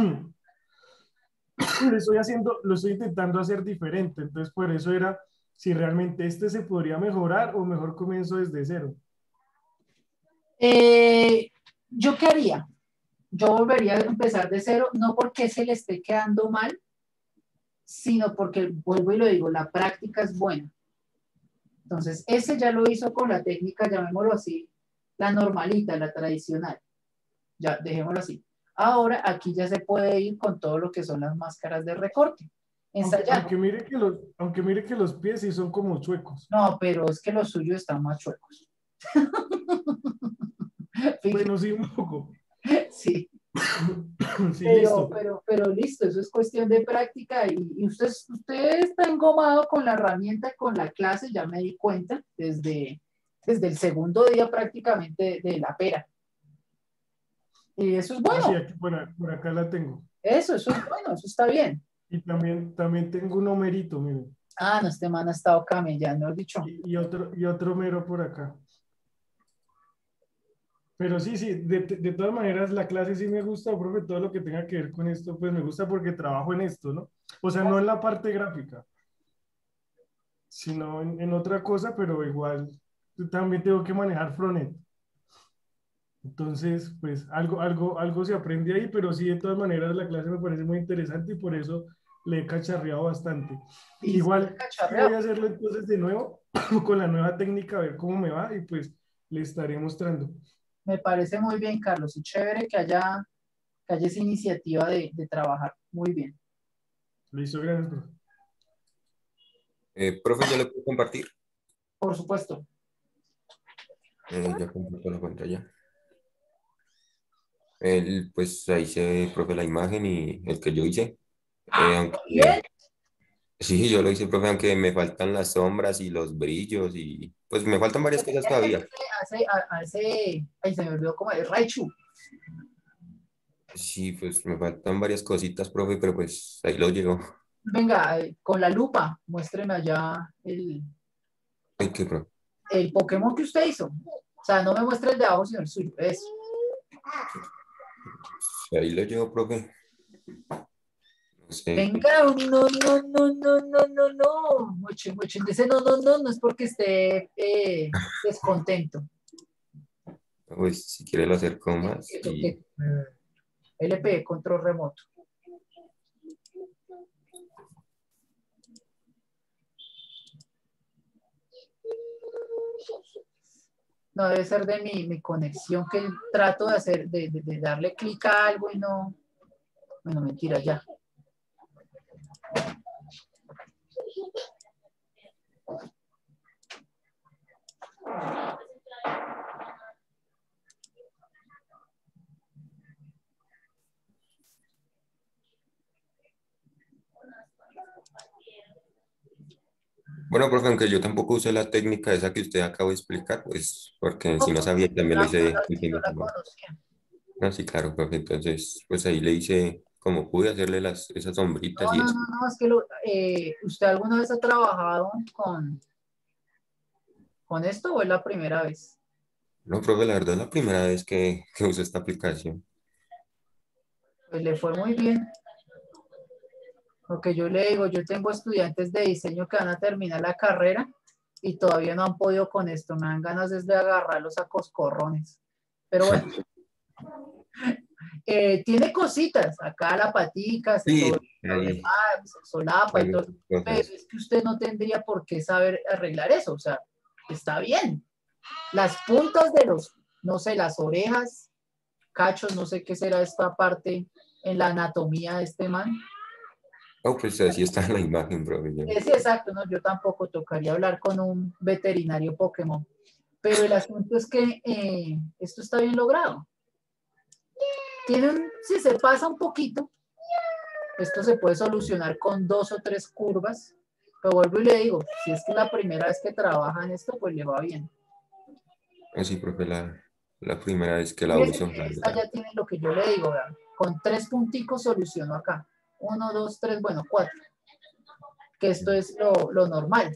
lo estoy intentando hacer diferente. Entonces, por eso era si realmente este se podría mejorar o mejor comienzo desde cero. ¿Yo qué haría? Yo volvería a empezar de cero, no porque se le esté quedando mal, sino porque, vuelvo y lo digo, la práctica es buena. Entonces, ese ya lo hizo con la técnica, llamémoslo así, la normalita, la tradicional. Ya, dejémoslo así. Ahora, aquí ya se puede ir con todo lo que son las máscaras de recorte. Ensayar. Aunque mire que los pies sí son como chuecos. No, pero es que los suyos están más chuecos. Bueno, sí, un poco. Sí. Sí, listo. Pero listo, eso es cuestión de práctica y usted está engomado con la herramienta, con la clase, ya me di cuenta, desde el segundo día prácticamente de la pera. Y eso es Ah, sí, bueno, aquí por acá la tengo. eso es bueno, eso está bien. Y también tengo un homerito, miren. Ah, no, este man ha estado camellando, has dicho. Y otro mero por acá. Pero sí, de todas maneras la clase sí me gusta, profe, todo lo que tenga que ver con esto, pues me gusta porque trabajo en esto, ¿no? O sea, no en la parte gráfica, sino en otra cosa, pero igual también tengo que manejar frontend. Entonces, pues algo se aprende ahí, pero sí, de todas maneras la clase me parece muy interesante y por eso le he cacharreado bastante. Y Igual sí cacharreo. voy a hacerlo entonces de nuevo con la nueva técnica, a ver cómo me va y pues le estaré mostrando. Me parece muy bien, Carlos, y chévere que haya que haya esa iniciativa de trabajar. Muy bien. Listo, gracias, profe. Profe, ¿ya le puedo compartir? Por supuesto. Ya comparto la pantalla. Pues ahí se ve, profe, la imagen y el que yo hice. Bien. Sí, yo lo hice, profe, aunque me faltan las sombras y los brillos y pues me faltan varias cosas todavía. Ay, se me olvidó cómo es, Raichu. Sí, pues me faltan varias cositas, profe, pero pues ahí lo llevo. Venga, con la lupa, muéstreme allá Ay, qué, profe. el Pokémon que usted hizo. O sea, no me muestre el de abajo, sino el suyo. Eso. Ahí lo llevo, profe. No sé. Venga, no. Mucho. Dice no es porque esté descontento. Pues si quiere lo acerco más. Y... LP, control remoto. No, debe ser de mi conexión que trato de hacer, de darle clic a algo y no. Bueno, mentira, ya. Bueno, profe, aunque yo tampoco usé la técnica esa que usted acaba de explicar, pues porque si no sabía, también lo hice el fin Yo de la semana. conocía. Ah, sí, claro, profe. Entonces, pues ahí le hice como pude hacerle esas sombritas y eso. No, es que ¿usted alguna vez ha trabajado con esto o es la primera vez? No, profe, la verdad es la primera vez que uso esta aplicación. Pues le fue muy bien. Porque yo le digo, yo tengo estudiantes de diseño que van a terminar la carrera y todavía no han podido con esto. Me dan ganas desde agarrarlos a coscorrones. Pero bueno, tiene cositas. Acá la patica, Sí, ahí, se solapa y todo. Pero cosas. es que usted no tendría por qué saber arreglar eso. O sea, está bien. Las puntas de no sé, las orejas, cachos, no sé qué será esta parte en la anatomía de este man. Oh, pues así está en la imagen, profe. Ya. Sí, exacto, no, yo tampoco tocaría hablar con un veterinario Pokémon. Pero el asunto es que esto está bien logrado. Si se pasa un poquito, esto se puede solucionar con 2 o 3 curvas. Pero vuelvo y le digo, si es que la primera vez que trabaja en esto, pues le va bien. Así, profe, la primera vez que la Fíjese uso, que la esta verdad. ya tiene lo que yo le digo, vean. Con 3 punticos soluciono acá. 1, 2, 3, bueno, 4. Que esto es lo normal.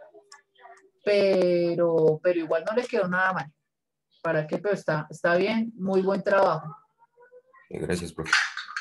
Pero igual no le quedó nada mal. ¿Para qué? Pero está bien, muy buen trabajo. Gracias, profe.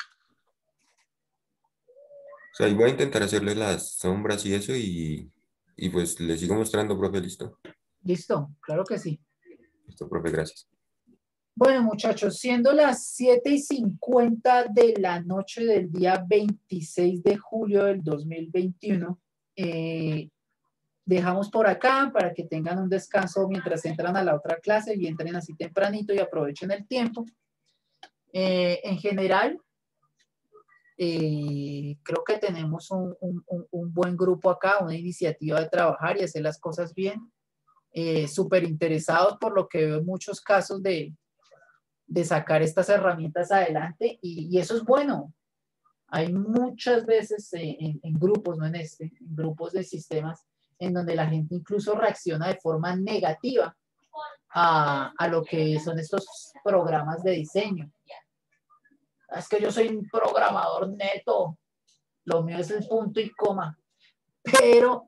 O sea, ahí voy a intentar hacerle las sombras y eso y pues le sigo mostrando, profe, listo. Listo, claro que sí. Listo, profe, gracias. Bueno, muchachos, siendo las 7:50 de la noche del día 26 de julio del 2021, dejamos por acá para que tengan un descanso mientras entran a la otra clase y entren así tempranito y aprovechen el tiempo. En general, creo que tenemos un buen grupo acá, una iniciativa de trabajar y hacer las cosas bien. Súper interesados por lo que veo en muchos casos de sacar estas herramientas adelante y eso es bueno. Hay muchas veces en grupos, no en en grupos de sistemas, en donde la gente incluso reacciona de forma negativa a lo que son estos programas de diseño. Es que yo soy un programador neto, lo mío es el punto y coma, pero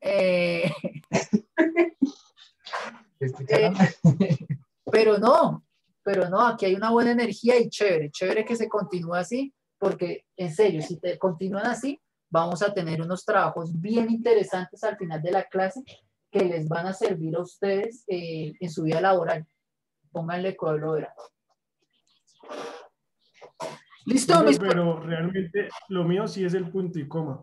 pero no, aquí hay una buena energía y chévere que se continúe así, porque en serio, si te continúan así, vamos a tener unos trabajos bien interesantes al final de la clase que les van a servir a ustedes en su vida laboral. Pónganle color. ¿Listo? Profe, pero realmente lo mío sí es el punto y coma.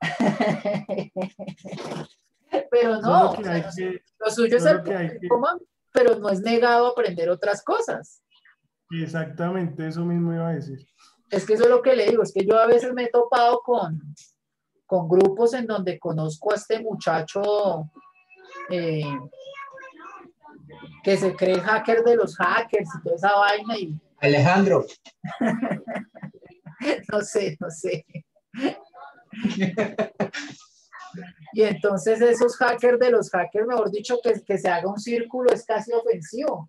Pero no, o sea, lo suyo es el punto y coma, pero no es negado aprender otras cosas. Exactamente, eso mismo iba a decir. Es que eso es lo que le digo, es que yo a veces me he topado con grupos en donde conozco a este muchacho eh, que se cree el hacker de los hackers y toda esa vaina y Alejandro. no sé. Y entonces esos hackers de los hackers, mejor dicho, que se haga un círculo es casi ofensivo.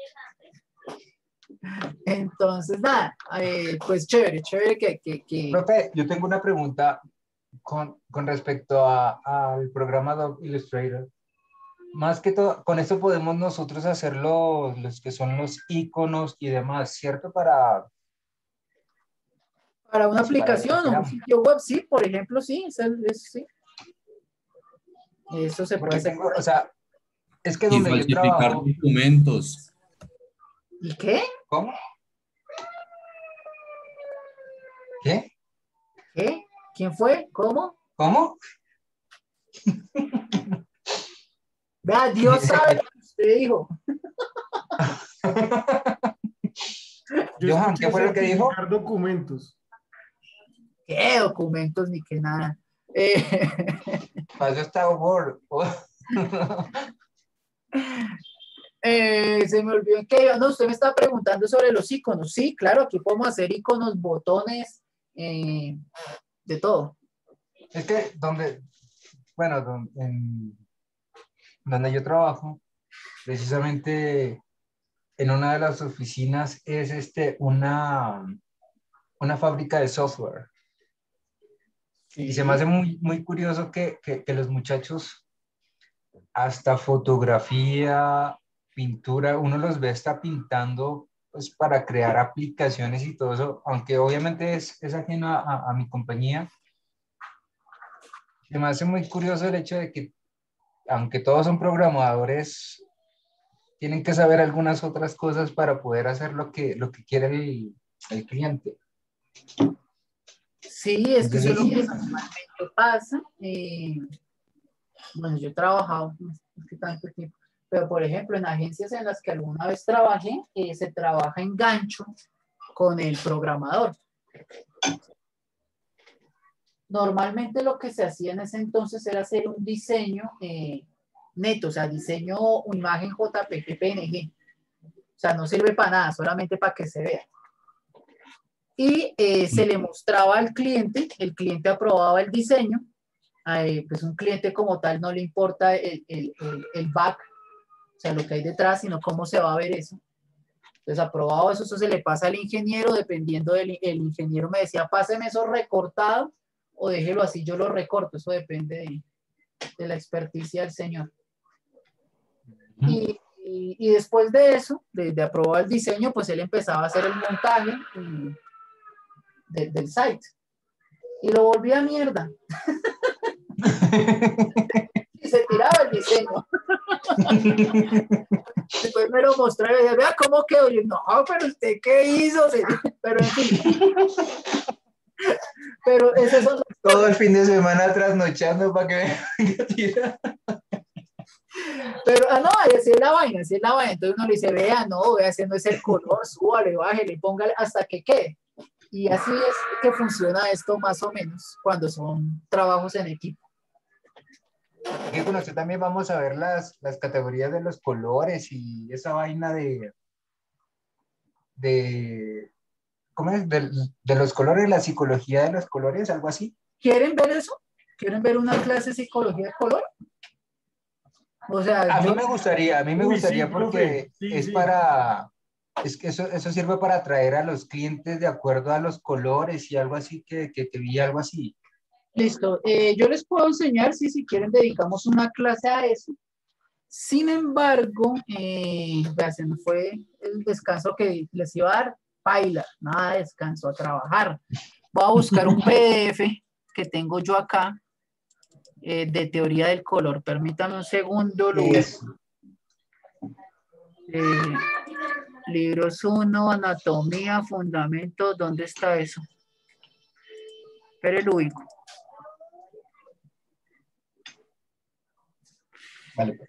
Entonces, nada, pues chévere que... Profe, yo tengo una pregunta con respecto al programa Adobe Illustrator. Más que todo, con esto podemos nosotros hacer los que son los iconos y demás, ¿cierto? Para una aplicación o un sitio web, sí, por ejemplo, sí, sí. Eso se puede hacer. O sea, es que Y donde yo falsificar trabajo... documentos. ¿Y qué? ¿Cómo? ¿Qué? ¿Qué? ¿Quién fue? ¿Cómo? ¿Cómo? Vea, Dios sabe lo que usted dijo. Johan, ¿qué fue lo que dijo? Certificar documentos. ¿Qué documentos ni qué nada? Para eso está Word. Se me olvidó que no, usted me está preguntando sobre los iconos. Sí, claro, aquí podemos hacer iconos, botones, de todo. Es que bueno, donde yo trabajo, precisamente en una de las oficinas es una fábrica de software. Y se me hace muy curioso que los muchachos, hasta fotografía, pintura, uno los ve está pintando pues, para crear aplicaciones y todo eso, aunque obviamente es ajeno a mi compañía. Se me hace muy curioso el hecho de que, aunque todos son programadores, tienen que saber algunas otras cosas para poder hacer lo que quiere el cliente. Sí, es que eso es lo que normalmente pasa. Bueno, yo he trabajado no es que tanto tiempo, pero por ejemplo, en agencias en las que alguna vez trabajé, se trabaja en gancho con el programador. Normalmente lo que se hacía en ese entonces era hacer un diseño neto, o sea, diseño o imagen JPG, PNG. O sea, no sirve para nada, solamente para que se vea. Y se le mostraba al cliente, el cliente aprobaba el diseño, pues un cliente como tal no le importa el back, o sea, lo que hay detrás, sino cómo se va a ver eso. Entonces, aprobado eso se le pasa al ingeniero, dependiendo el ingeniero me decía, páseme eso recortado o déjelo así, yo lo recorto, eso depende de la experticia del señor. Y después de eso, de aprobar el diseño, pues él empezaba a hacer el montaje del site. Y lo volvía mierda. Y se tiraba el diseño. Después me lo mostró y decía, vea cómo quedó. Y yo, no, pero usted qué hizo. Pero en fin. Pero esos son los... Todo el fin de semana trasnochando para que venga a tirar. Pero, no, así es la vaina, así es la vaina. Entonces uno le dice, vea, no, vea, ese no es el color, súbale, bájale, póngale hasta que quede. Y así es que funciona esto más o menos cuando son trabajos en equipo. Y con usted también vamos a ver las categorías de los colores y esa vaina ¿cómo es? De los colores, la psicología de los colores, algo así. ¿Quieren ver eso? ¿Quieren ver una clase de psicología de color? O sea, a mí me gustaría sí, porque sí, es sí. es que eso sirve para atraer a los clientes de acuerdo a los colores y algo así que vi algo así. Listo. Yo les puedo enseñar si quieren dedicamos una clase a eso. Sin embargo, se me fue el descanso que les iba a dar. Paila, nada de descanso, a trabajar. Voy a buscar un PDF que tengo yo acá de teoría del color. Permítame un segundo, Luis. Libros 1, anatomía, fundamentos, ¿dónde está eso? Espere, lo ubico. Vale.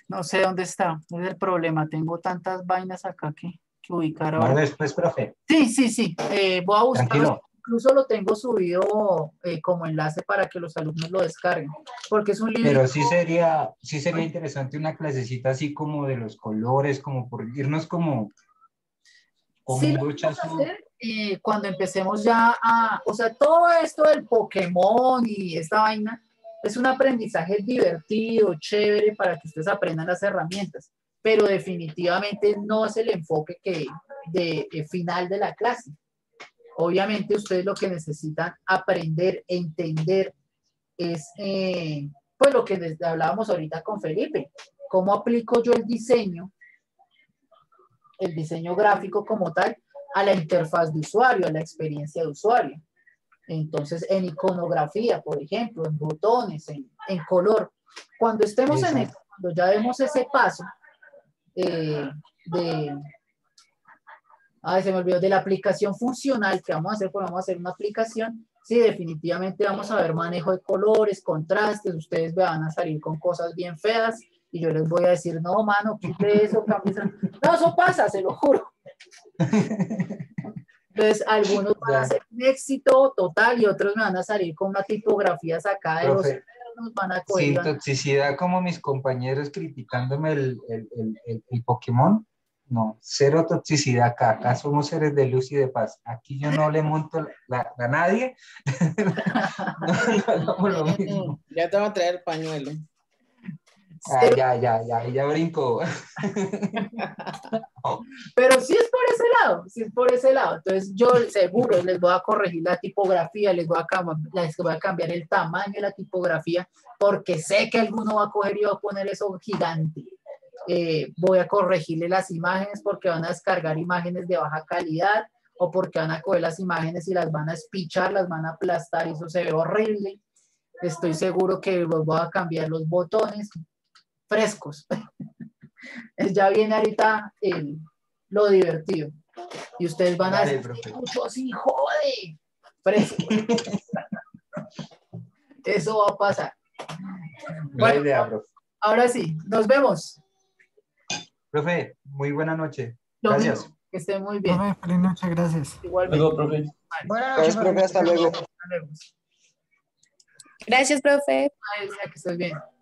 No sé dónde está, ese es el problema. Tengo tantas vainas acá que ubicar No, ahora. después, profe. Sí. Voy a buscarlo. Tranquilo. Incluso lo tengo subido como enlace para que los alumnos lo descarguen. Porque es un libro. Pero sí sería interesante una clasecita así como de los colores, como por irnos como Sí, un lo vamos brochazo. a hacer cuando empecemos ya o sea, todo esto del Pokémon y esta vaina es un aprendizaje divertido, chévere para que ustedes aprendan las herramientas, pero definitivamente no es el enfoque final de la clase. Obviamente ustedes lo que necesitan aprender, entender es pues lo que les hablábamos ahorita con Felipe, cómo aplico yo el diseño gráfico como tal a la interfaz de usuario, a la experiencia de usuario. Entonces, en iconografía, por ejemplo, en botones, en color. Cuando estemos cuando ya demos ese paso se me olvidó, de la aplicación funcional que vamos a hacer, pues vamos a hacer una aplicación, sí, definitivamente vamos a ver manejo de colores, contrastes, ustedes van a salir con cosas bien feas, y yo les voy a decir, no, mano, quite eso, cambie eso. No, eso pasa, se lo juro. Entonces, algunos van a ser un éxito total y otros me van a salir con una tipografía sacada de los nos van a coger. Sin toxicidad como mis compañeros criticándome el Pokémon. No, cero toxicidad acá. Acá somos seres de luz y de paz. Aquí yo no le monto a nadie. No, lo mismo. Ya te van a traer el pañuelo. Ya brinco. Pero sí es por ese lado, Entonces yo seguro les voy a corregir la tipografía, les voy a cambiar el tamaño de la tipografía, porque sé que alguno va a coger y va a poner eso gigante. Voy a corregirle las imágenes porque van a descargar imágenes de baja calidad, o porque van a coger las imágenes y las van a espichar, las van a aplastar y eso se ve horrible. Estoy seguro que los voy a cambiar los botones frescos. Ya viene ahorita lo divertido. Y ustedes van a decir, mucho así, jode, fresco. Eso va a pasar. Bueno, idea, profe. Ahora sí, nos vemos. Profe, muy buena noche. Gracias. Mismo, que estén muy bien. Profe, feliz noche, gracias. Igualmente. Luego, profe. Buenas noches, profe. Hasta luego. Hasta luego. Gracias, profe. Ay, que estés bien.